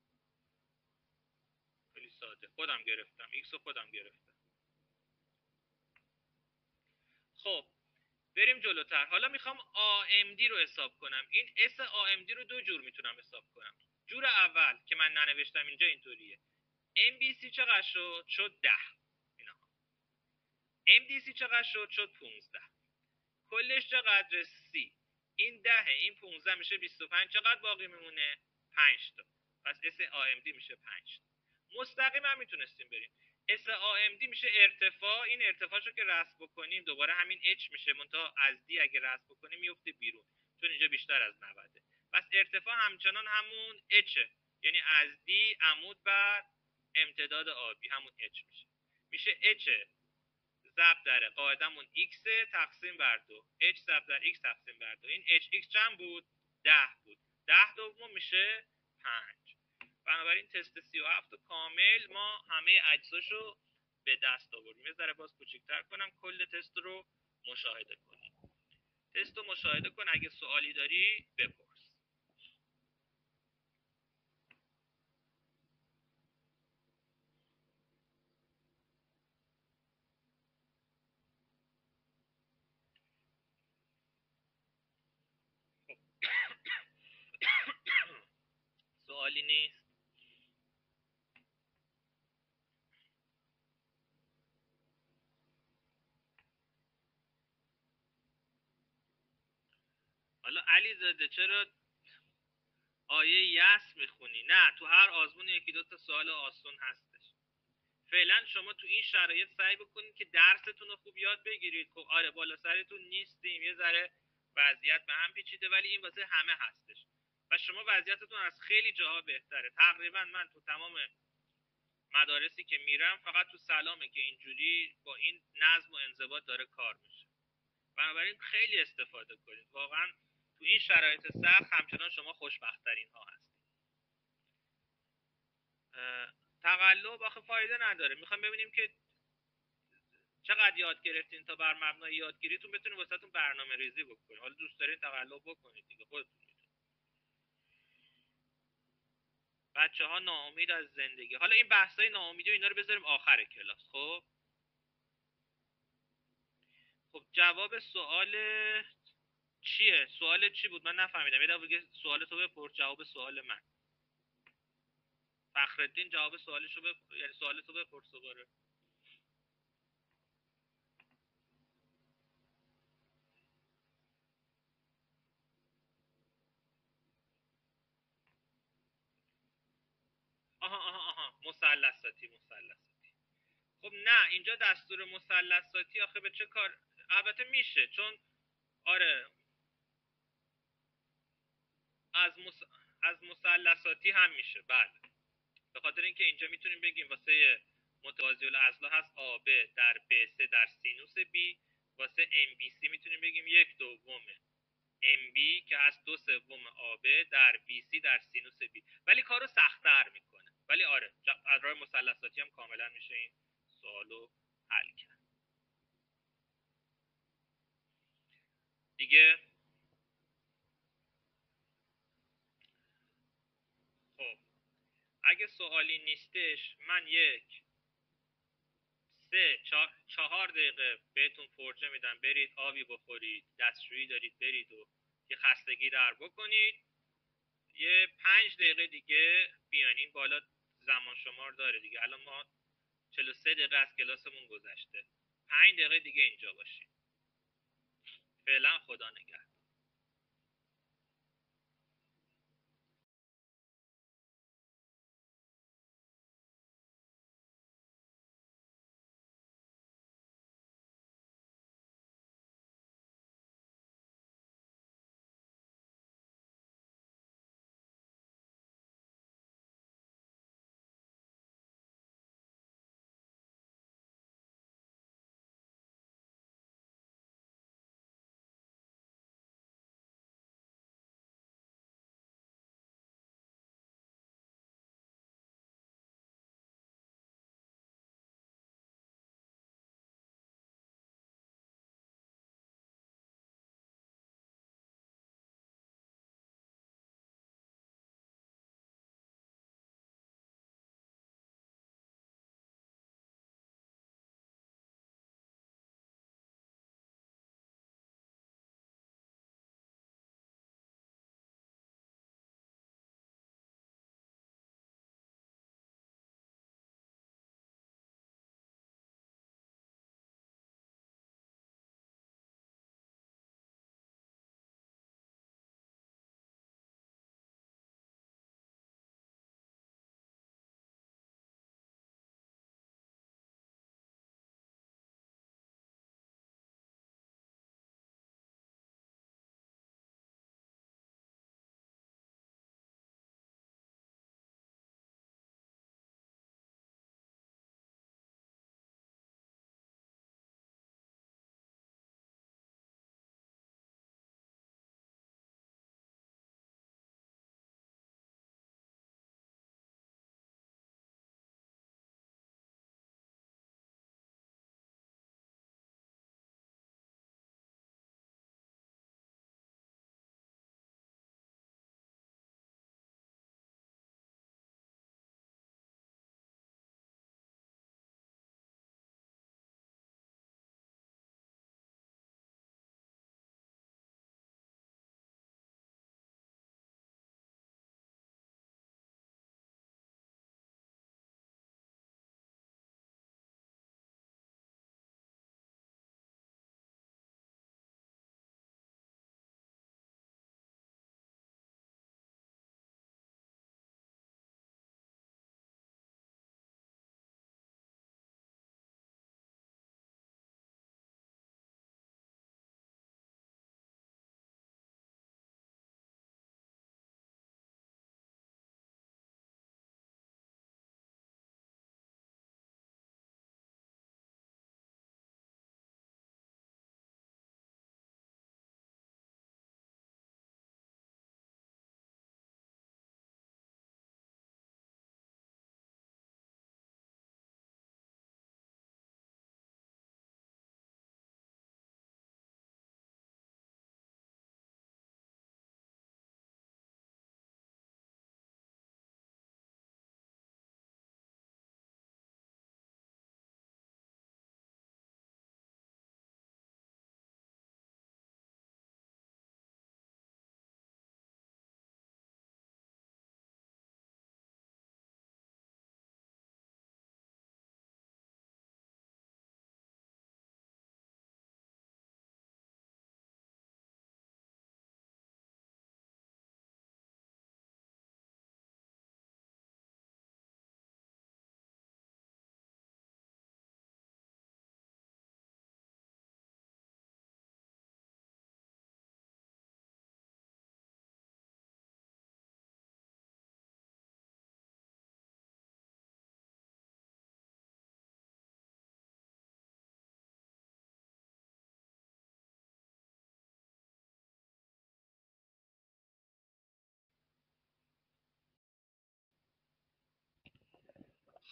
خیلی ساده. خودم گرفتم. X رو خودم گرفتم. خب بریم جلوتر. حالا میخوام AMD رو حساب کنم. این S AMD رو دو جور میتونم حساب کنم. جور اول که من ننوشتم اینجا اینطوریه. MBC چقدر شد؟ شد 10. اینا. MDC چقدر شد؟ شد 15. کلش چقدر؟ 30. این 10 این 15 میشه 25. چقدر باقی میمونه؟ 5 تا. پس S AMD میشه 5 تا. مستقیم هم میتونستیم بریم. S AMD میشه ارتفاع. این ارتفاعشو که رسم بکنیم دوباره همین H میشه، منتها از D اگه رسم بکنیم میفته بیرون چون اینجا بیشتر از 90. پس ارتفاع همچنان همون H، یعنی از D عمود بر امتداد آبی همون H میشه H ضرب در قاعدمون x تقسیم بر 2. h ضرب در x تقسیم بر 2. این hx چند بود؟ 10 بود. 10/2 میشه 5. بنابراین تست 37 کامل ما همه اجزاشو به دست آوردیم. یه ذره باز کوچیک‌تر کنم کل تست رو مشاهده کنیم. تست رو مشاهده کن، اگه سوالی داری بپرس. سوالی نیست؟ حالا علی زاده چرا آیه یس میخونی؟ نه تو هر آزمون یکی دو تا سوال آسون هستش. فعلا شما تو این شرایط سعی بکنید که درستون رو خوب یاد بگیرید. خب آره بالا سرتون نیستیم، یه ذره وضعیت به هم پیچیده، ولی این واسه همه هستش و شما وضعیتتون از خیلی جاها بهتره. تقریبا من تو تمام مدارسی که میرم فقط تو سلامه که اینجوری با این نظم و انضباط داره کار میشه. بنابراین خیلی استفاده کنید. واقعا تو این شرایط سخت همچنان شما خوشبخت‌ترین ها هستید. تقلب آخه فایده نداره. میخوام ببینیم که چقدر یاد گرفتین تا بر مبنای یادگیریتون بتونید واسهتون برنامه ریزی بکنید. حالا دوست دارین تقلب بکنید دیگه، خودتون میدونید. بچه ها ناامید از زندگی. حالا این بحثای ناامیدی و اینا رو بذاریم آخر کلاس. خب جواب سوال چیه؟ سوال چی بود؟ من نفهمیدم. یه دفعه دیگه سوال تو بپرس، جواب سوال من. فخرالدین جواب سوالشو یعنی سوال تو بپرس دوباره. آها مثلثاتی. خب نه، اینجا دستور مثلثاتی آخه به چه کار؟ البته میشه، چون آره از از مثلثاتی هم میشه. بله، به خاطر اینکه اینجا میتونیم بگیم واسه متوازی الاضلاع هست AB در BC در سینوس B. واسه MBC میتونیم بگیم 1/2 MB که هست 2/3 AB در BC در سینوس B. ولی کارو سخت‌تر میکنه. ولی آره از راه مثلثاتی هم کاملا میشه این سوالو حل کرد دیگه. خب اگه سوالی نیستش من 4 دقیقه بهتون فرجه میدم، برید آبی بخورید، دستشویی دارید برید و یه خستگی در بکنید. یه 5 دقیقه دیگه بیاین. این بالا زمان شمار داره دیگه. الان ما 43 دقیقه از کلاسمون گذشته. 5 دقیقه دیگه اینجا باشید. فعلا خدا نگهدار.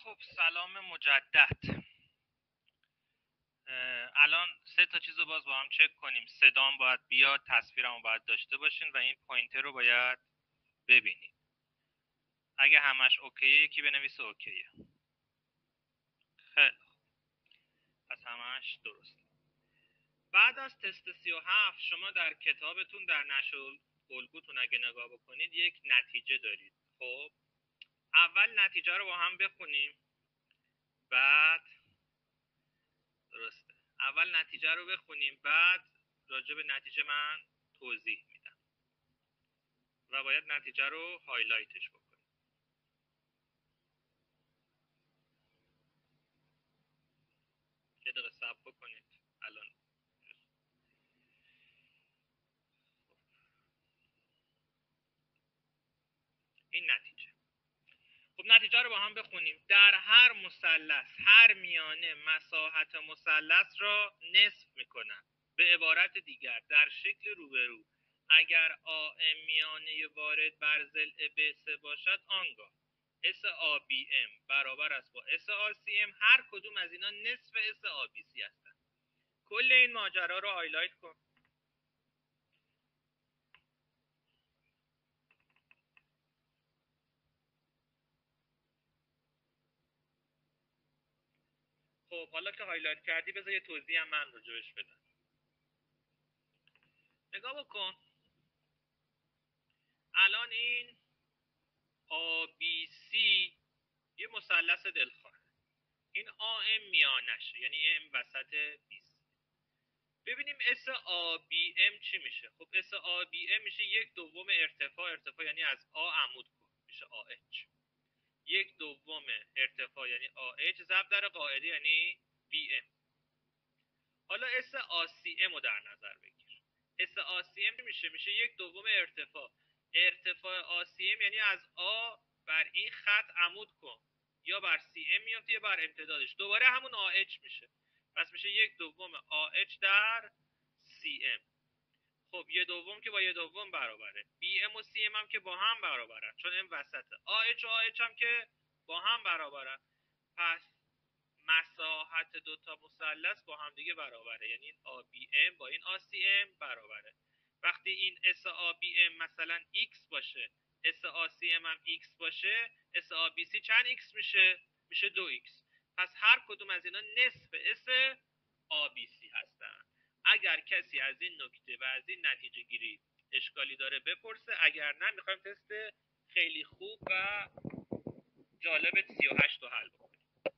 خب سلام مجدد. الان سه تا چیز رو باز با هم چک کنیم. صدام باید بیاد، تصویرمو باید داشته باشین و این پوینتر رو باید ببینید. اگه همش اوکیه یکی بنویسه اوکیه. خیلی پس همش درست. بعد از تست 37 شما در کتابتون در نشر الگوتون اگه نگاه بکنید یک نتیجه دارید. خب اول نتیجه رو با هم بخونیم، بعد درسته اول نتیجه رو بخونیم بعد راجع به نتیجه من توضیح میدم و باید نتیجه رو هایلایتش بکنیم. یه دقیقه صبر بکنید. الان این نتیجه. خب نتیجه رو با هم بخونیم. در هر مثلث هر میانه مساحت مثلث را نصف میکنند. به عبارت دیگر در شکل روبرو اگر AM میانه وارد بر ضلع B3 باشد آنگاه SABM برابر است با SACM. هر کدوم از اینا نصف SABC هستند. کل این ماجرا رو هایلایت کن. خب حالا که هایلایت کردی بذار یه توضیح هم من راجعش بدم. نگاه بکن. الان این ABC یه مثلث دلخواه. این AM میانشه، یعنی M وسط BC. ببینیم SABM چی میشه. خب SABM میشه یک دوم ارتفاع یعنی از A عمود کن میشه AH. یک دوم ارتفاع یعنی AH ضرب در قاعده یعنی BM. حالا SACM رو در نظر بگیر. SACM میشه یک دوم ارتفاع ACM یعنی از A بر این خط عمود کن یا بر CM میفته یا بر امتدادش، دوباره همون AH میشه. پس میشه یک دوم AH در CM. خب یه دوم که با یه دوم برابره. BM و CM هم که با هم برابرن چون M وسطه. AH و AH هم که با هم برابرن. پس مساحت دوتا مثلث با هم دیگه برابره، یعنی این ABM با این ACM برابره. وقتی این SABM مثلا X باشه SACM هم X باشه SABC چند X میشه؟ میشه 2X. پس هر کدوم از اینا نصف SABC هستن. اگر کسی از این نکته و از این نتیجه گیری اشکالی داره بپرسه، اگر نه میخوایم تست خیلی خوب و جالب 38 رو حل بکنیم.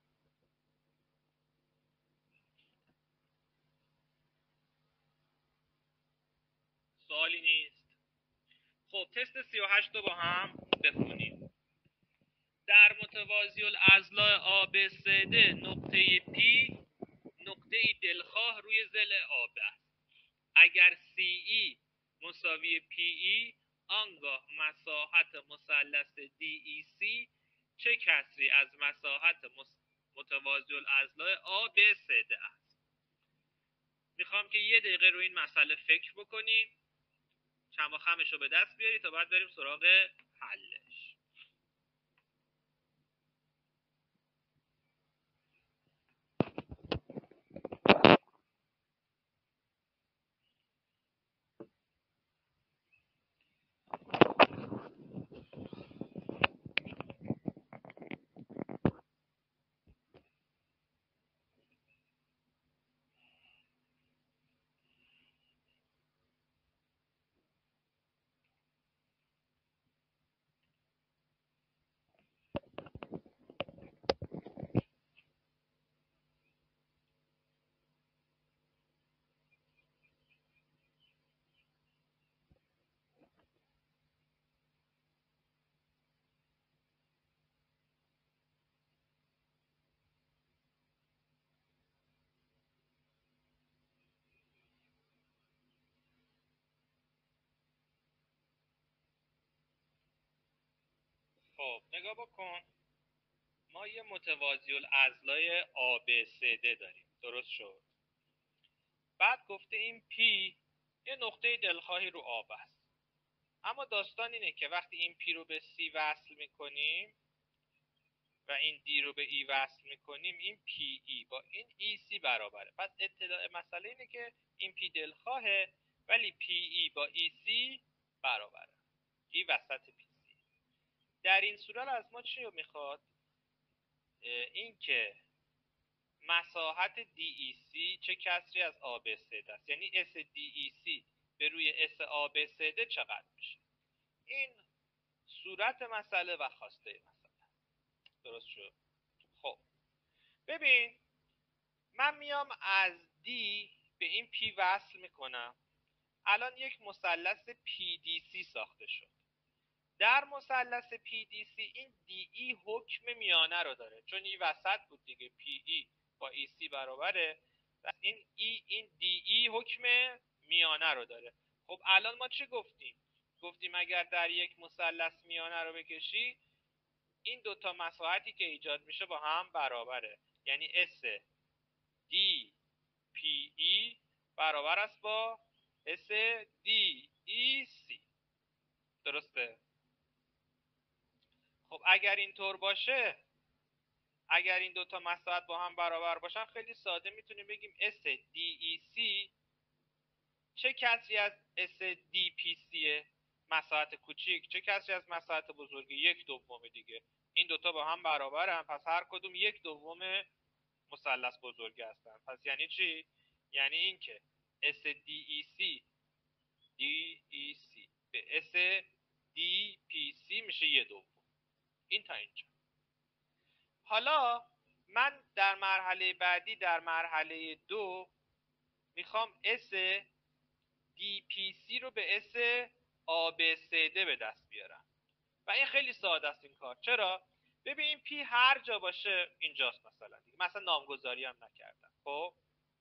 سوالی نیست. خب تست 38 رو با هم بخونیم. در متوازی الاضلاع ABCD نقطه P نقطه دلخواه روی ضلع AB است. اگر CE مساوی PE آنگاه مساحت مثلث DEC چه کسری از مساحت متوازی الاضلاع ABCD است. میخوام که یه دقیقه روی این مسئله فکر بکنیم، چند خمش رو به دست بیاری تا بعد بریم سراغ حلش. خب نگاه بکن. ما یه متوازی الاضلاع ABCD داریم، درست شد. بعد گفته این P یه نقطه دلخواهی رو AB است. اما داستان اینه که وقتی این P رو به C وصل میکنیم و این دی رو به ای وصل میکنیم، این پی ای با این ای سی برابره. پس اطلاع مسئله اینه که این پی دلخواهه ولی پی ای با ای سی برابره، ای وسط پی سی. در این صورت از ما چی رو میخواد؟ این که مساحت دی ای سی چه کسری از آ ب س د است، یعنی اس دی ای سی به روی اس آ ب س د چقدر میشه. این صورت مسئله و خواسته مسئله. درست شد؟ خب ببین، من میام از دی به این پی وصل میکنم. الان یک مثلث پی دی سی ساخته شد. در مثلث پی دی سی این دی ای حکم میانه رو داره، چون این وسط بود دیگه، پی ای با ای سی برابره. این دی ای حکم میانه رو داره. خب الان ما چه گفتیم؟ گفتیم اگر در یک مثلث میانه رو بکشی، این دوتا مساحتی که ایجاد میشه با هم برابره، یعنی اس دی پی ای برابر است با اس دی ای سی. درسته؟ خب اگر اینطور باشه، اگر این دوتا مساحت با هم برابر باشن، خیلی ساده میتونیم بگیم اس دی ای سی چه کسری از اس دی پی سیه، مساحت کوچیک، چه کسری از مساحت بزرگ، یک دوم دیگه. این دوتا با هم برابرن، پس هر کدوم یک دوم مثلث بزرگ هستن. پس یعنی چی؟ یعنی این که اس دی ای سی به اس دی پی سی میشه یک دوم. این تا اینجا. حالا من در مرحله بعدی، در مرحله 2 میخوام اس دی پی سی رو به اس آ ب س د به دست بیارم و این خیلی ساده است این کار. چرا؟ ببین پی هر جا باشه اینجاست، مثلا دیگه، مثلا نامگذاری هم نکردم. خب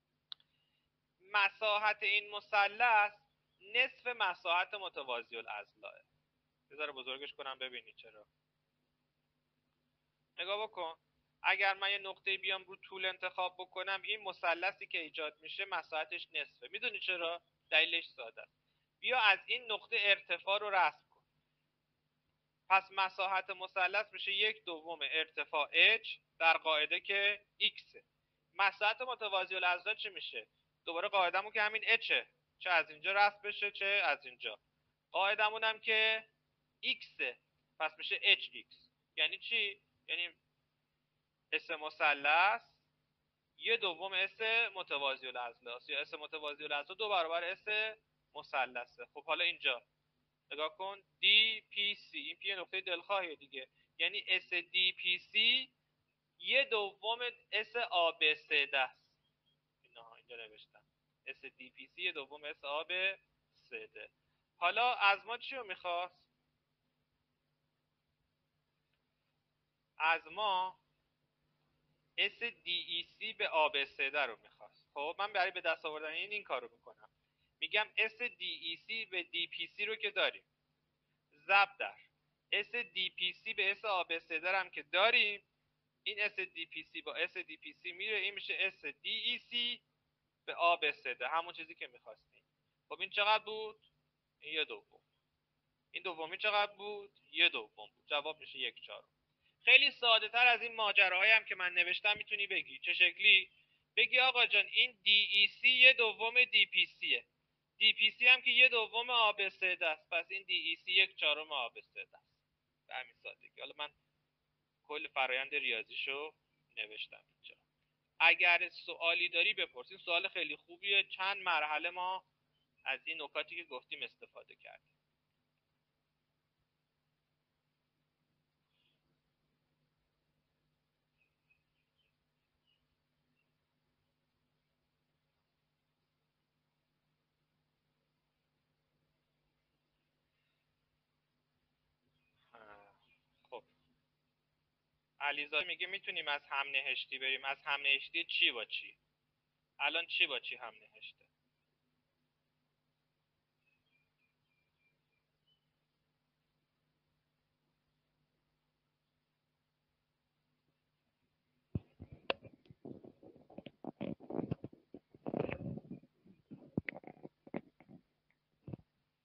مساحت این مثلث نصف مساحت متوازی الاضلاع. بذار بزرگش کنم ببینید چرا. نگاه بکن، اگر من یه نقطه بیام رو طول انتخاب بکنم، این مثلثی که ایجاد میشه مساحتش نصفه. میدونی چرا؟ دلیلش ساده است. بیا از این نقطه ارتفاع رو رسم کن. پس مساحت مثلث میشه یک دوم ارتفاع h در قاعده که x. مساحت متوازی الاضلاع چی میشه؟ دوباره قاعدمون که همین hه، چه از اینجا رسم بشه چه از اینجا. قاعدمون هم که x، پس میشه hx. یعنی چی؟ یعنی اس مثلث یه دوم اس متوازی الاضلاع است، یا اس متوازی الاضلاع دو برابر اس مثلثه. خب حالا اینجا نگاه کن، دی پی سی، این پی نقطه دلخواهیه دیگه، یعنی اس دی پی سی یه دوم اس آ ب س د است. اینجا نوشتم اس دی پی سی یه دوم اس آ ب س د. حالا از ما چی رو میخواست؟ از ما اس دی ای سی به آ ب س د رو میخواست. خب من برای به دست آوردن این کارو میکنم. میگم اس دی ای سی به دی پی سی رو که داریم، ضرب در اس دی پی سی به اس آ ب س د هم که داریم، این اس دی پی سی با اس دی پی سی میره، این میشه اس دی ای سی به آ ب س د، همون چیزی که میخواستیم. خب این چقدر بود؟ این یه دوم. این دومی چقدر بود؟ یه دوم بود. جواب میشه یک چهارم. خیلی ساده تر از این ماجراهایی هم که من نوشتم میتونی بگی. چه شکلی؟ بگی آقا جان این دی ای سی یه دوم دی پی سیه، دی پی سی هم که یه دوم آ ب س د است، پس این دی ای سی یک چهارم آ ب س د است. به همین سادگی. حالا من کل فرایند ریاضیشو نوشتم اینجا. اگر سوالی داری بپرس. این سوال خیلی خوبیه. چند مرحله ما از این نکاتی که گفتیم استفاده کردیم. خب علیزاده میگه میتونیم از هم نهشتی بریم. از هم نهشتی چی با چی؟ الان چی با چی هم نهشته؟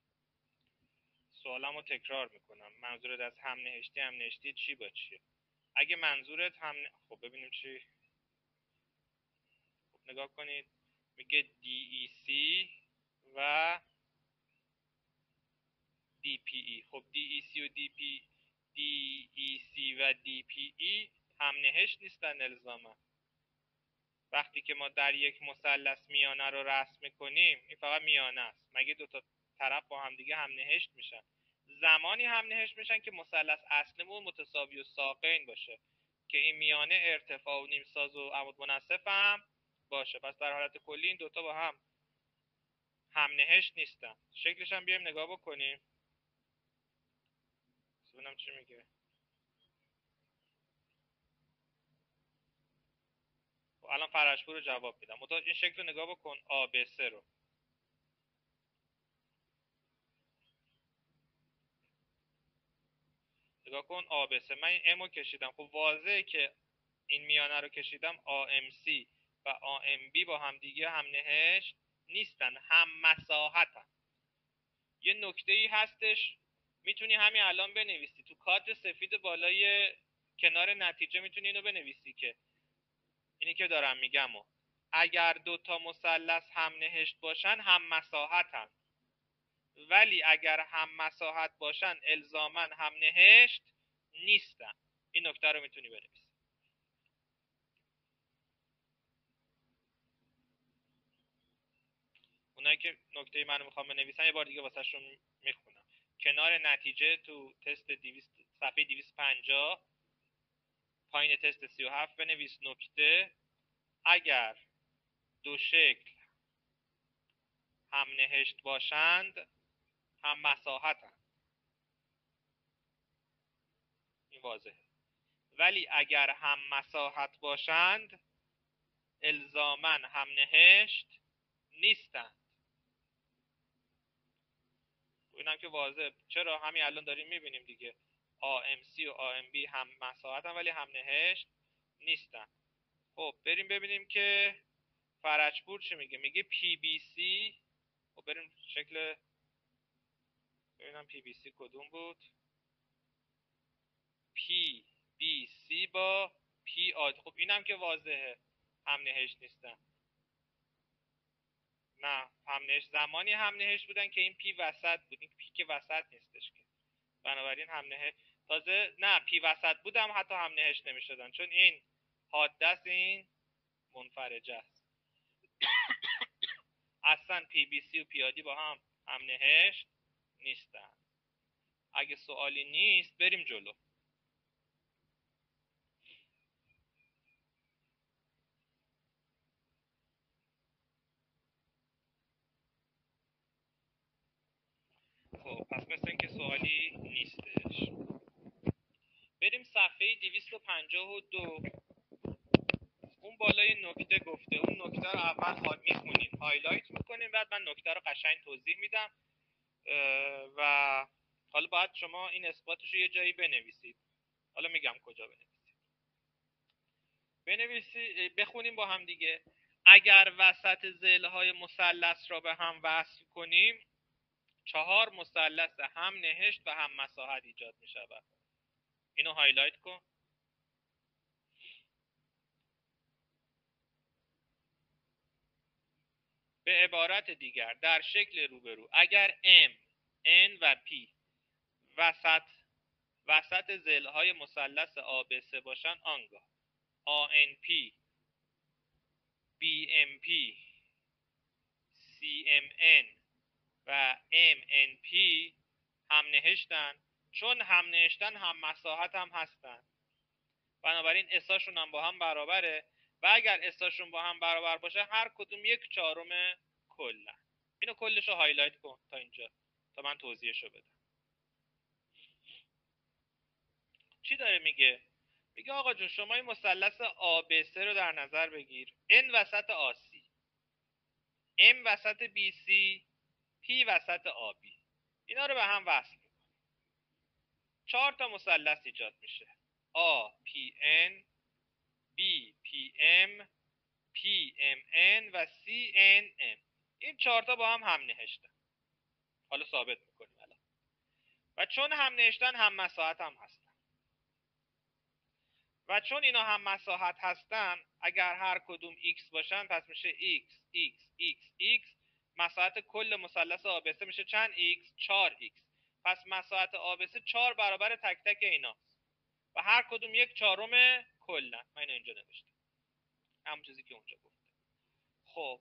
سوالمو تکرار میکنم. منظورت از هم نهشتی چی با چیه؟ اگه منظورت هم خب ببینیم چی. خب نگاه کنید میگه DEC و DPE. خب DEC و DEC و DPE هم نهشت نیستن الزاما. وقتی که ما در یک مثلث میانه رو رسم میکنیم این فقط میانه است. مگه دو تا طرف با هم دیگه هم نهشت میشن؟ زمانی هم نهشت میشن که مثلث اصلیمون متساوی و ساقین باشه که این میانه ارتفاع و نیمساز و عمود منصف هم باشه. پس در حالت کلی این دوتا با هم نهشت نیستن. شکلش هم بیایم نگاه بکنیم ببینم چی میگه. الان فرشپور رو جواب میدم. این شکل رو نگاه بکن. ABC رو نگاه کن. ABC من این M رو کشیدم. خب واضحه که این میانه رو کشیدم. AMC و AMB با هم دیگه هم نهشت نیستن، هم مساحتن. یه نکته ای هستش میتونی همین الان بنویسی تو کادر سفید بالای کنار نتیجه، میتونی اینو بنویسی که اینی که دارم میگم اگر دو تا مثلث هم نهشت باشن هم مساحتن، ولی اگر هم مساحت باشن الزاما هم نهشت نیستن. این نکته رو میتونی بنویسی. اونایی که نکته منو میخوام بنویسن یه بار دیگه واسهشون میخونم. کنار نتیجه تو تست 200 صفحه 250 پایین تست 37 بنویس نکته اگر دو شکل هم نهشت باشند هم مساحتند. این واضحه. ولی اگر هم مساحت باشند الزاما هم نهشت نیستند. اینم که واضحه. چرا؟ همین الان داریم میبینیم دیگه. AMC و AMB هم مساحتن ولی هم نهشت نیستن. خب بریم ببینیم که فرجپور چی میگه. میگه PBC. خب بریم شکل ببینم PBC کدوم بود. PBC با PA. خب اینم که واضحه هم نهشت نیستن. نه هم نهشت زمانی هم نهشت بودن که این P وسط بود. این P که وسط نیستش که، بنابراین هم نهشت. تازه نه P وسط بودم حتی هم نهشت نمیشدن چون این حاده است این منفرجه است. اصلا PBC و PAD با هم نهشت نیستن. اگه سوالی نیست بریم جلو. خب پس مثل اینکه سوالی نیستش. بریم صفحه 252. اون بالای نکته گفته. اون نکته رو اول میخونیم، هایلایت میکنیم، بعد من نکته رو قشنگ توضیح میدم و حالا باید شما این اثباتش رو یه جایی بنویسید. حالا میگم کجا بنویسید. بخونیم با هم دیگه. اگر وسط ضلع‌های مثلث را به هم وصل کنیم 4 مثلث هم نهشت و هم مساحت ایجاد می شود. اینو هایلایت کن. به عبارت دیگر در شکل روبرو اگر M, N و P وسط ضلع‌های مثلث ABC باشن آنگاه ANP, BMP, CMN و MNP هم نهشتن. چون هم نهشتن هم مساحت هم هستن، بنابراین اساشون هم با هم برابره و اگر اساشون با هم برابر باشه هر کدوم 1/4 کلن. اینو کلش رو هایلایت کن تا اینجا تا من توضیحشو بدم. چی داره میگه؟ میگه آقا جون شما این مثلث ABC رو در نظر بگیر. N وسط AC، M وسط BC، P وسط AB. اینا رو به هم وصل میکنی. 4 تا مثلث ایجاد میشه. APN، BPM، PMN و CNN. این 4 تا با هم نهشتن. حالا ثابت میکنیم الان. و چون هم نهشتن هم مساحت هم هستن. و چون اینا هم مساحت هستن، اگر هر کدوم x باشن پس میشه x x x x. مساحت کل مثلث ABC میشه چند x؟ 4x. پس مساحت ABC 4 برابر تک تک ایناست و هر کدوم 1/4 کلن. من اینو اینجا نوشتم، همون چیزی که اونجا گفت. خب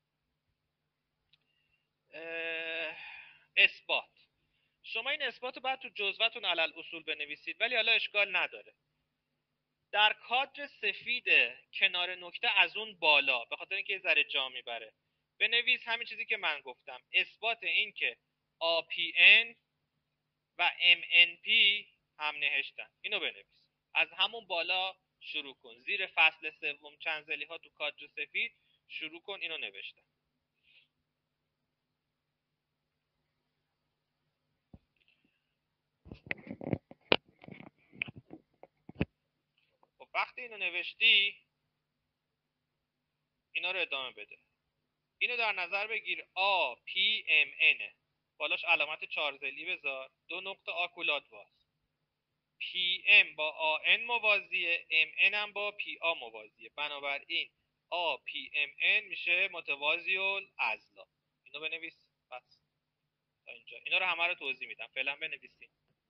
اثبات. شما این اثبات رو بعد تو جزوه‌تون علل اصول بنویسید، ولی حالا اشکال نداره. در کادر سفید کنار نکته از اون بالا، به خاطر اینکه یه ذره جا میبره، بنویس همین چیزی که من گفتم، اثبات این که APN و MNP هم نهشتن. اینو بنویس، از همون بالا شروع کن، زیر فصل سوم چنزلی ها تو کادر سفید شروع کن اینو نوشتن. خب وقتی اینو نوشتی اینا رو ادامه بده. اینو در نظر بگیر APMN، بالاش علامت چارزلی بذار، 2 نقطه آکولاد باز. PM با AN موازیه، MN هم با PA موازیه، بنابراین APMN میشه متوازی الاضلاع. اینو بنویس. بس تا اینجا اینا رو همه رو توضیح میدم، فعلا بنویسین.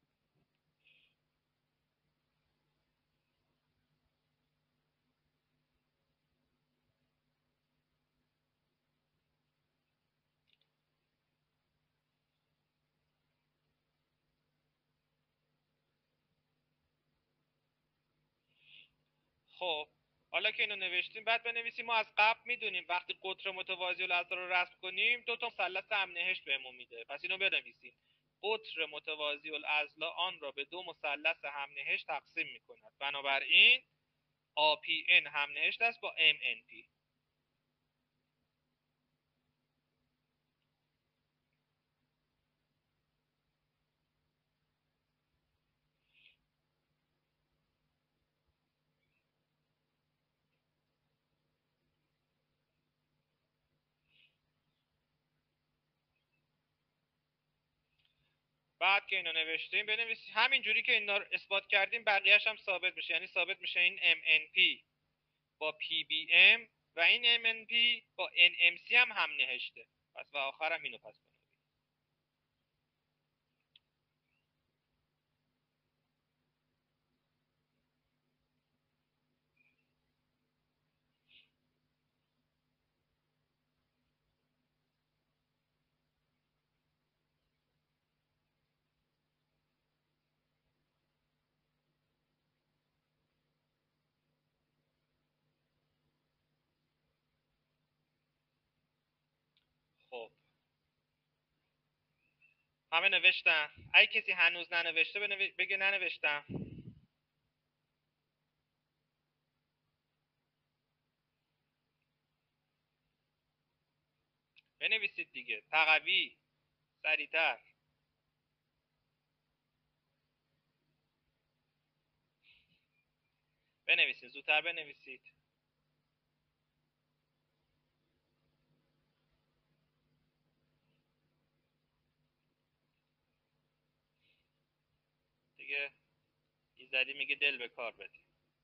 خب حالا که اینو نوشتیم بعد بنویسیم ما از قبل میدونیم وقتی قطر متوازی الاضلاع رو رسم کنیم دو تا مثلث همنهشت بهمون میده. پس اینو بنویسیم، قطر متوازی الاضلاع آن را به دو مثلث همنهشت تقسیم میکند، بنابراین APN همنهشت است با MNP. بعد که اینو نوشتیم بنویسیم همین جوری که اینا رو اثبات کردیم بقیه‌اش هم ثابت میشه، یعنی ثابت میشه این MNP با PBM و این MNP با NMC هم نهشته. پس و آخرم اینو پس بنویسیم. خب همه نوشتن؟ اگه کسی هنوز ننوشته بگه ننوشتم. بنویسید دیگه، تقوی، سریعتر بنویسید، زودتر بنویسید. دیگه ایزدی میگه دل به کار بدی.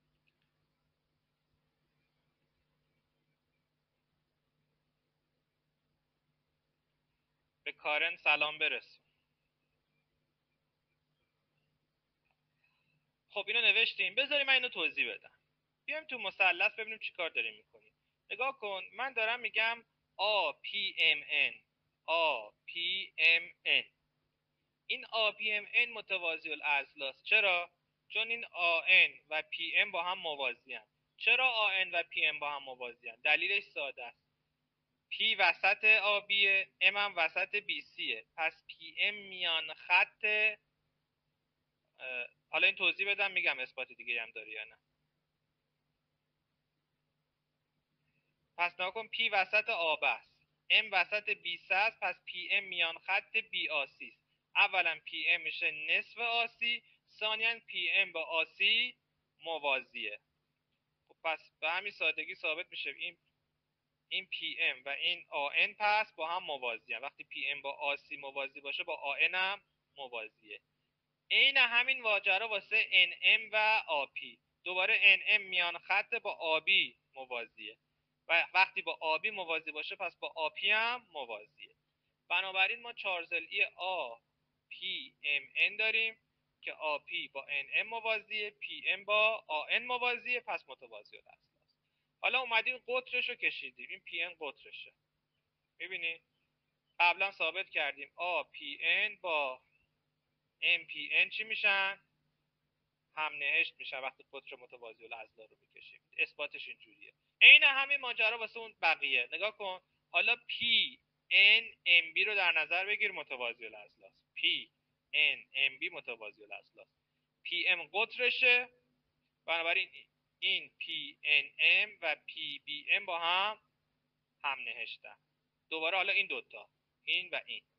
به کارن سلام برسون. خب اینو نوشتیم، بذاری من اینو توضیح بدم. بیایم تو مثلث ببینیم چیکار داریم میکنیم. نگاه کن، من دارم میگم APMN APMN. این APMN متوازی الاضلاع است. چرا؟ چون این AN و PM با هم موازی هستند. چرا AN و PM با هم موازی هستند؟ دلیلش ساده است. P وسط ABه، M هم وسط BCه. پس PM میان خط، حالا این توضیح بدم میگم اثبات دیگه هم داری یا نه. پس نکن P وسط AB است، M وسط BC است، پس PM میان خط BAC است. اولا PM میشه نصف AC، ثانیا PM با AC موازیه. خب پس به همین سادگی ثابت میشه این PM و این AN پس با هم موازیه. وقتی PM با AC موازی باشه با AN هم موازیه. عین همین ماجرا واسه NM و AP. دوباره NM میان خط با آبی موازیه و وقتی با آبی موازی باشه پس با AP هم موازیه. بنابراین ما چارزلی APMN داریم که AP با NM موازیه، PM با AN موازیه، پس متوازی الاضلاع. حالا اومدیم قطرش رو کشیدیم، این PN قطرشه. میبینید قبلا ثابت کردیم APN با MPN چی میشن؟ هم نهشت میشن وقتی قطر متوازی الاضلاع رو میکشیم. اثباتش اینجوریه. عین همین ماجرا واسه اون بقیه. نگاه کن. حالا PNMB رو در نظر بگیر، متوازی الاضلاع. PNMB متوازی الاضلاع. PM قطرشه، بنابراین این PNM و PBM با هم نهشتن. دوباره حالا این دوتا، این و این،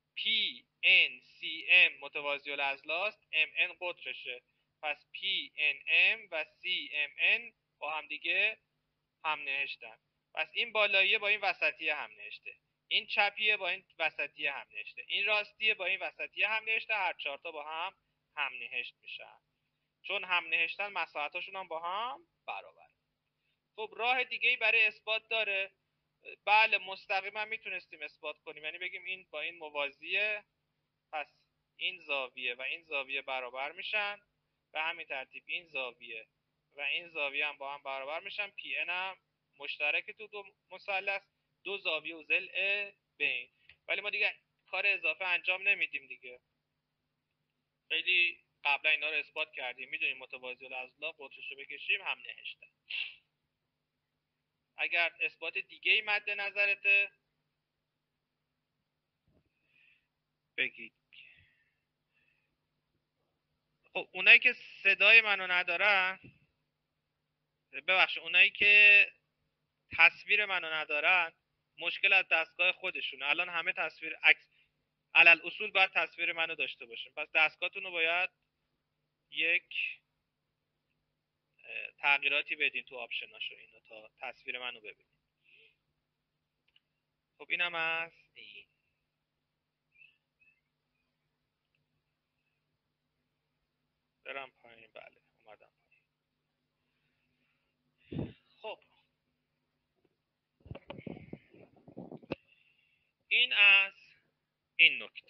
PNCM متوازی الاضلاع است، MN قطرشه، پس PNM و CMN با هم دیگه هم نهشتن. پس این بالاییه با این وسطیه هم نهشته، این چپیه با این وسطیه هم نهشته، این راستیه با این وسطیه هم نهشته. هر چهارتا با هم نهشت میشن. چون هم نهشتن مساحتاشون هم با هم برابره. خب راه دیگه‌ای برای اثبات داره. بله مستقیما میتونستیم اثبات کنیم، یعنی بگیم این با این موازیه، پس این زاویه و این زاویه برابر میشن. به همین ترتیب این زاویه و این زاویه هم با هم برابر میشن. پی ان هم مشترک تو دو مثلث، دو زاویه و ضلع بین. ولی ما دیگه کار اضافه انجام نمیدیم دیگه، خیلی قبلا اینا رو اثبات کردیم. میدونیم متوازی الاضلاع قطرش رو بکشیم هم نهشته. اگر اثبات دیگه ای مد نظرته بگید. خب اونایی که صدای منو ندارن، ببخشید اونایی که تصویر منو ندارن مشکل از دستگاه خودشونه. الان همه تصویر عکس علل اصول باید تصویر منو داشته باشیم، پس دستگاهتون رو باید یک تغییراتی بدین تو آپشناشو اینو تا تصویر منو ببینید. خب اینم از این. برم پایین. بله اومدم پایین. خب این از این نکته.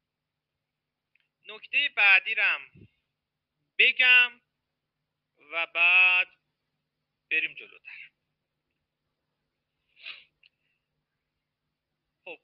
نکته بعدی رم بگم و بعد بریم جلوتر. خب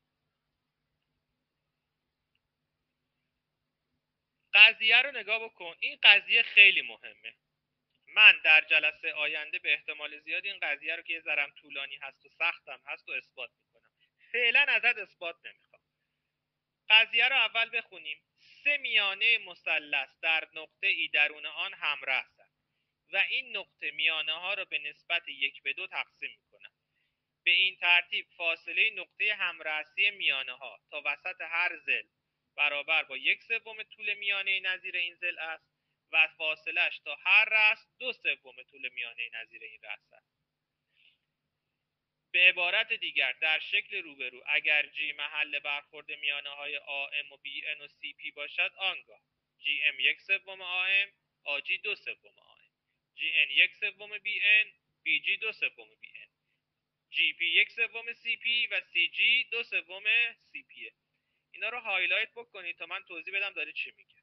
قضیه رو نگاه بکن. این قضیه خیلی مهمه. من در جلسه آینده به احتمال زیاد این قضیه رو که یه ذرم طولانی هست و سختم هست و اثبات میکنم. فعلا ازت اثبات نمیخوام. قضیه رو اول بخونیم. سه میانه مثلث در نقطه ای درون آن همرأسند و این نقطه میانه ها را به نسبت 1:2 تقسیم میکنند. به این ترتیب فاصله نقطه همرأسی میانه ها تا وسط هر ضلع برابر با 1/3 طول میانه نظیر این ضلع است و فاصله‌اش تا هر رأس 2/3 طول میانه نظیر این رأس است. به عبارت دیگر در شکل روبرو اگر G محل برخورد میانه های AM و BN و CP باشد، آنگاه GM 1/3 AM، AG 2/3 AM، GN 1/3 BN، BG 2/3 BN، GP 1/3 CP و CG 2/3 CP. اینا رو هایلایت بکنید تا من توضیح بدم داره چی میگه.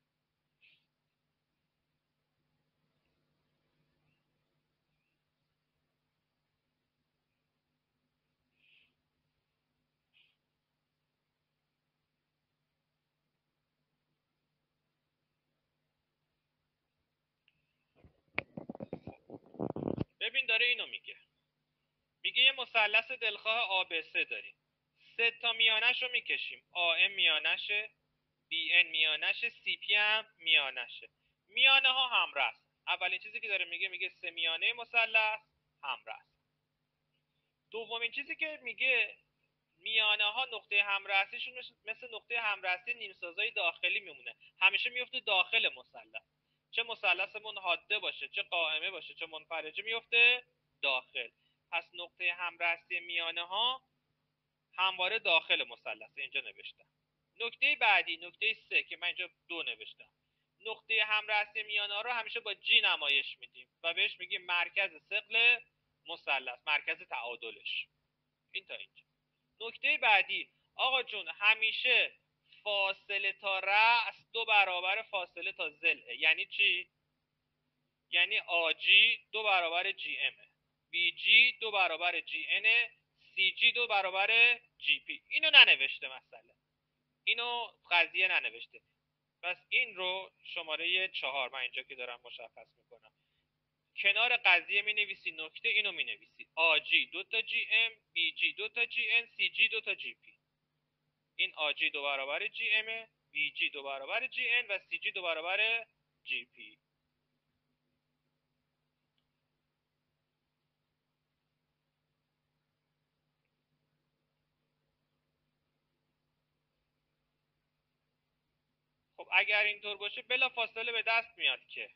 ببین داره اینو میگه. میگه یه مثلث دلخواه ABC داریم. سه تا میانش رو میکشیم. AM میانشه، BN میانشه، CP هم میانشه. میانه ها همرأس. اولین چیزی که داره میگه سه میانه مثلث همرأس. دومین چیزی که میگه میانه ها نقطه همرأسیشون مثل نقطه همرأسی نیمسازهای داخلی میمونه. همیشه میفته داخل مثلث. چه مثلثمون حاده باشه، چه قائمه باشه، چه منفرجه، میفته داخل. پس نقطه همرأسی میانه ها همواره داخل مثلث. اینجا نوشتم. نکته بعدی، نکته 3 که من اینجا 2 نوشتم. نقطه همرأسی میانه رو همیشه با جی نمایش میدیم و بهش میگیم مرکز ثقل مثلث، مرکز تعادلش. این تا اینجا. نکته بعدی، آقا جون همیشه فاصله تا رأس 2 برابر فاصله تا ضلعه. یعنی چی؟ یعنی آجی 2 برابر جی امه، بی جی 2 برابر جی انه، سی جی 2 برابر جی پی. اینو ننوشته مسئله، اینو قضیه ننوشته. پس این رو شماره 4 من اینجا که دارم مشخص میکنم، کنار قضیه می نویسی نکته اینو می نویسی آجی 2 تا جی ام، بی جی 2 تا جی ان، سی جی 2 تا جی پی. این آجی 2 برابر جی ام، بی جی 2 برابر جی ان و سی جی 2 برابر جی پی. خب اگر اینطور باشه بلا فاصله به دست میاد که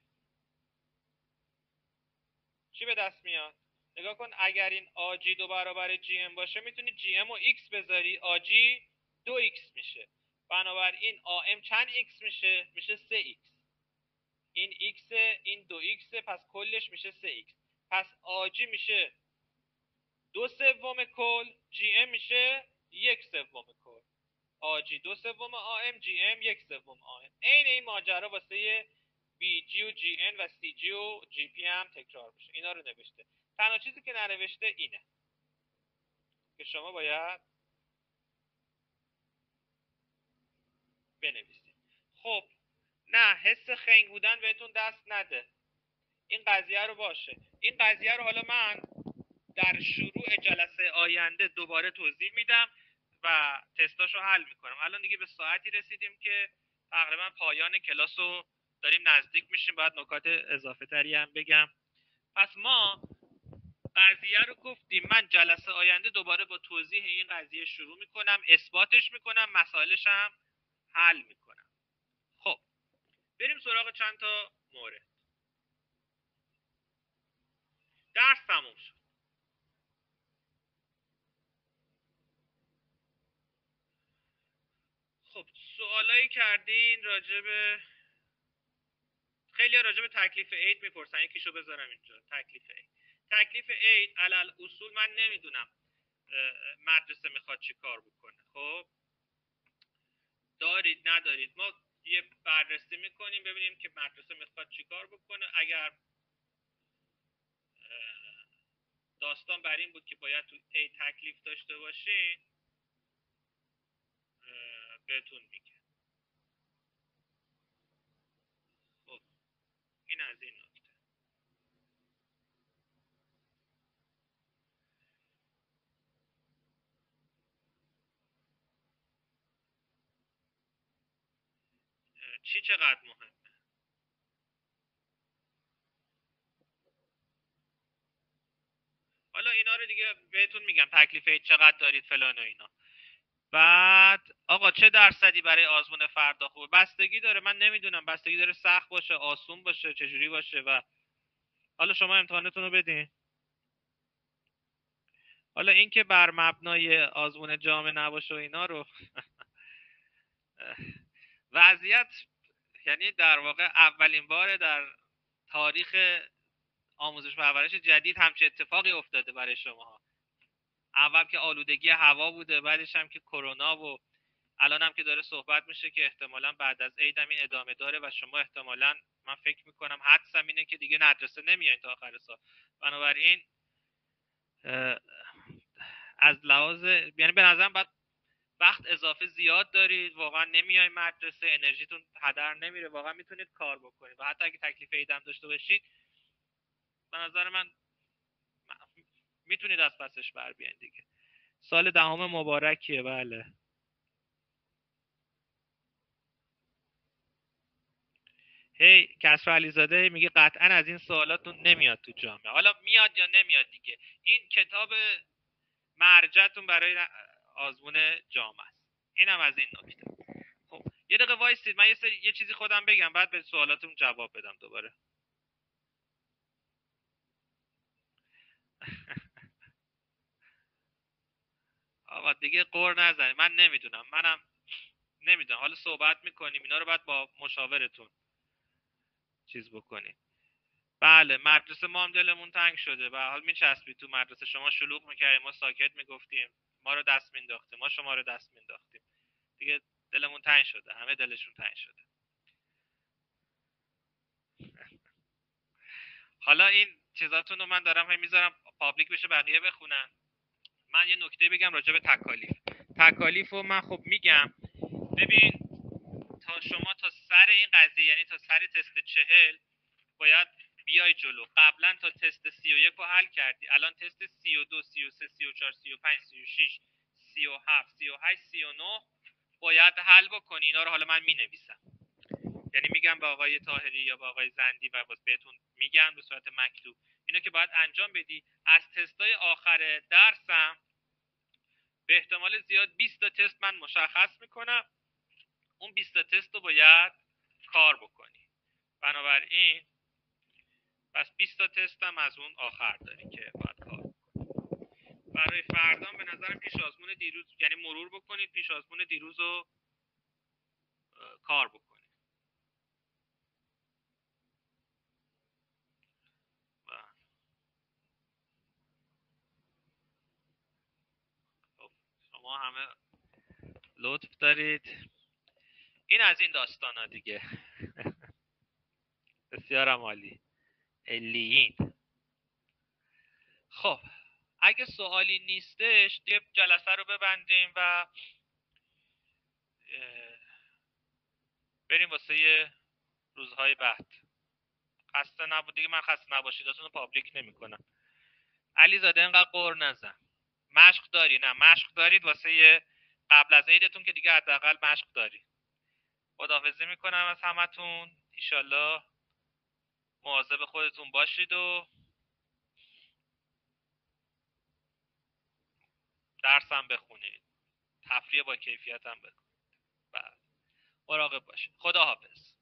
چی به دست میاد؟ نگاه کن، اگر این آجی 2 برابر جی ام باشه میتونی جی ام و ایکس بذاری، آجی 2 ایکس میشه. بنابراین آم چند ایکس میشه؟ میشه 3 ایکس. این ایکس، این 2 ایکس، پس کلش میشه 3 ایکس. پس آجی میشه 2/3 کل، جی ام میشه 1/3 کل. آجی 2/3 آم، جی ام 1/3 آم. عین این ماجرا واسه بی جی و جی ان و سی جی و جی پی هم تکرار میشه. اینا رو نوشته. تنها چیزی که ننوشته اینه که شما باید بنویسید. خب نه، حس خنگ بودن بهتون دست نده. این قضیه رو باشه. این قضیه رو حالا من در شروع جلسه آینده دوباره توضیح میدم و تستاشو حل میکنم. الان دیگه به ساعتی رسیدیم که تقریبا پایان کلاس رو داریم نزدیک میشیم، باید نکات اضافه تری هم بگم. پس ما قضیه رو گفتیم، من جلسه آینده دوباره با توضیح این قضیه شروع میکنم، اثباتش میکنم، مسائلش هم حل میکنم. خب بریم سراغ چند تا مورد. درس تموم شد. خب سوالایی کردین راجب، خیلی راجع به تکلیف عید میپرسن، یکیشو بذارم اینجا. تکلیف عید علل اصول من نمیدونم مدرسه میخواد چی کار بکنه. خب دارید ندارید، ما یه بررسی میکنیم ببینیم که مدرسه میخواد چی کار بکنه. اگر داستان بر این بود که باید تو عید تکلیف داشته باشین بهتون میگه. خب این از این نکته. چی چقدر مهم؟ حالا اینا رو دیگه بهتون میگم، تکلیف عید چقدر دارید فلان و اینا. بعد آقا چه درصدی برای آزمون فردا خوبه؟ بستگی داره، من نمیدونم، بستگی داره سخت باشه، آسون باشه، چجوری باشه. و حالا شما امتحانتون رو بدین. حالا این که بر مبنای آزمون جامع نباشه و اینا رو وضعیت، یعنی در واقع اولین بار در تاریخ آموزش و پرورش جدید همچه اتفاقی افتاده برای شماها. اول که آلودگی هوا بوده، بعدش هم که کرونا، و الان هم که داره صحبت میشه که احتمالاً بعد از عید هم این ادامه داره و شما احتمالاً، من فکر میکنم حدسم اینه که دیگه مدرسه نمیایین تا آخر سال. بنابراین از لحاظ، یعنی به نظرم باید وقت اضافه زیاد دارید، واقعا نمیای مدرسه، انرژیتون هدر نمیره، واقعا میتونید کار بکنید و حتی اگه تکلیف عید هم داشته باشید به نظر من میتونید از پسش بر بیاین دیگه. سال دهم مبارکیه. بله. هی کسر علیزاده میگه قطعا از این سوالاتون نمیاد تو جامعه. حالا میاد یا نمیاد دیگه، این کتاب مرجعتون برای آزمون جامعه است. اینم از این نکته. خب یه دقیقه وایسید، من یه چیزی خودم بگم بعد به سوالاتون جواب بدم دوباره. آقا دیگه قور نزنید، من نمیدونم، منم نمیدونم. حالا صحبت میکنیم اینا رو بعد با مشاورتون چیز بکنید. بله مدرسه ما هم دلمون تنگ شده، به حال میچسبید تو مدرسه، شما شلوغ میکردیم ما ساکت میگفتیم، ما رو دست مینداختیم، ما شما رو دست مینداختیم، دیگه دلمون تنگ شده، همه دلشون تنگ شده. حالا این چیزاتون رو من دارم میذارم پابلیک بشه بقیه بخونن. من یه نکته بگم راجع به تکالیف رو من خب میگم. ببین تا شما تا سر این قضیه، یعنی تا سر تست 40 باید بیای جلو. قبلا تا تست 31 رو حل کردی، الان تست 32 33 34 35 36 37 38 39 باید حل بکنی. اینا رو حالا من مینویسم، یعنی میگم به آقای طاهری یا به آقای زندی و باز بهتون میگم به صورت مکتوب اینو که باید انجام بدی. از تستای آخر درسم به احتمال زیاد 20 تا تست من مشخص میکنم، اون 20 تا تست رو باید کار بکنی. بنابراین پس 20 تا تست هم از اون آخر داری که باید کار بکنی. برای فردا به نظرم پیش آزمون دیروز، یعنی مرور بکنید پیش آزمون دیروز رو کار بکنید. خب شما همه لطف دارید. این از این داستان ها دیگه. بسیارم عالی. علیین. خب اگه سوالی نیستش دیگه جلسه رو ببندیم و بریم واسه روزهای بعد. خسته نبود دیگه، من خسته نباشید اتون رو پابلیک نمی کنم. علی زاده اینقدر قور نزن. مشق داری؟ نه مشق دارید واسه قبل از عیدتون که دیگه حداقل مشق دارید. خداحافظی میکنم از همتون. ایشالله مواظب خودتون باشید و درسم بخونید، تفریح با کیفیت هم بکنید. بله مراقب باشید. خداحافظ.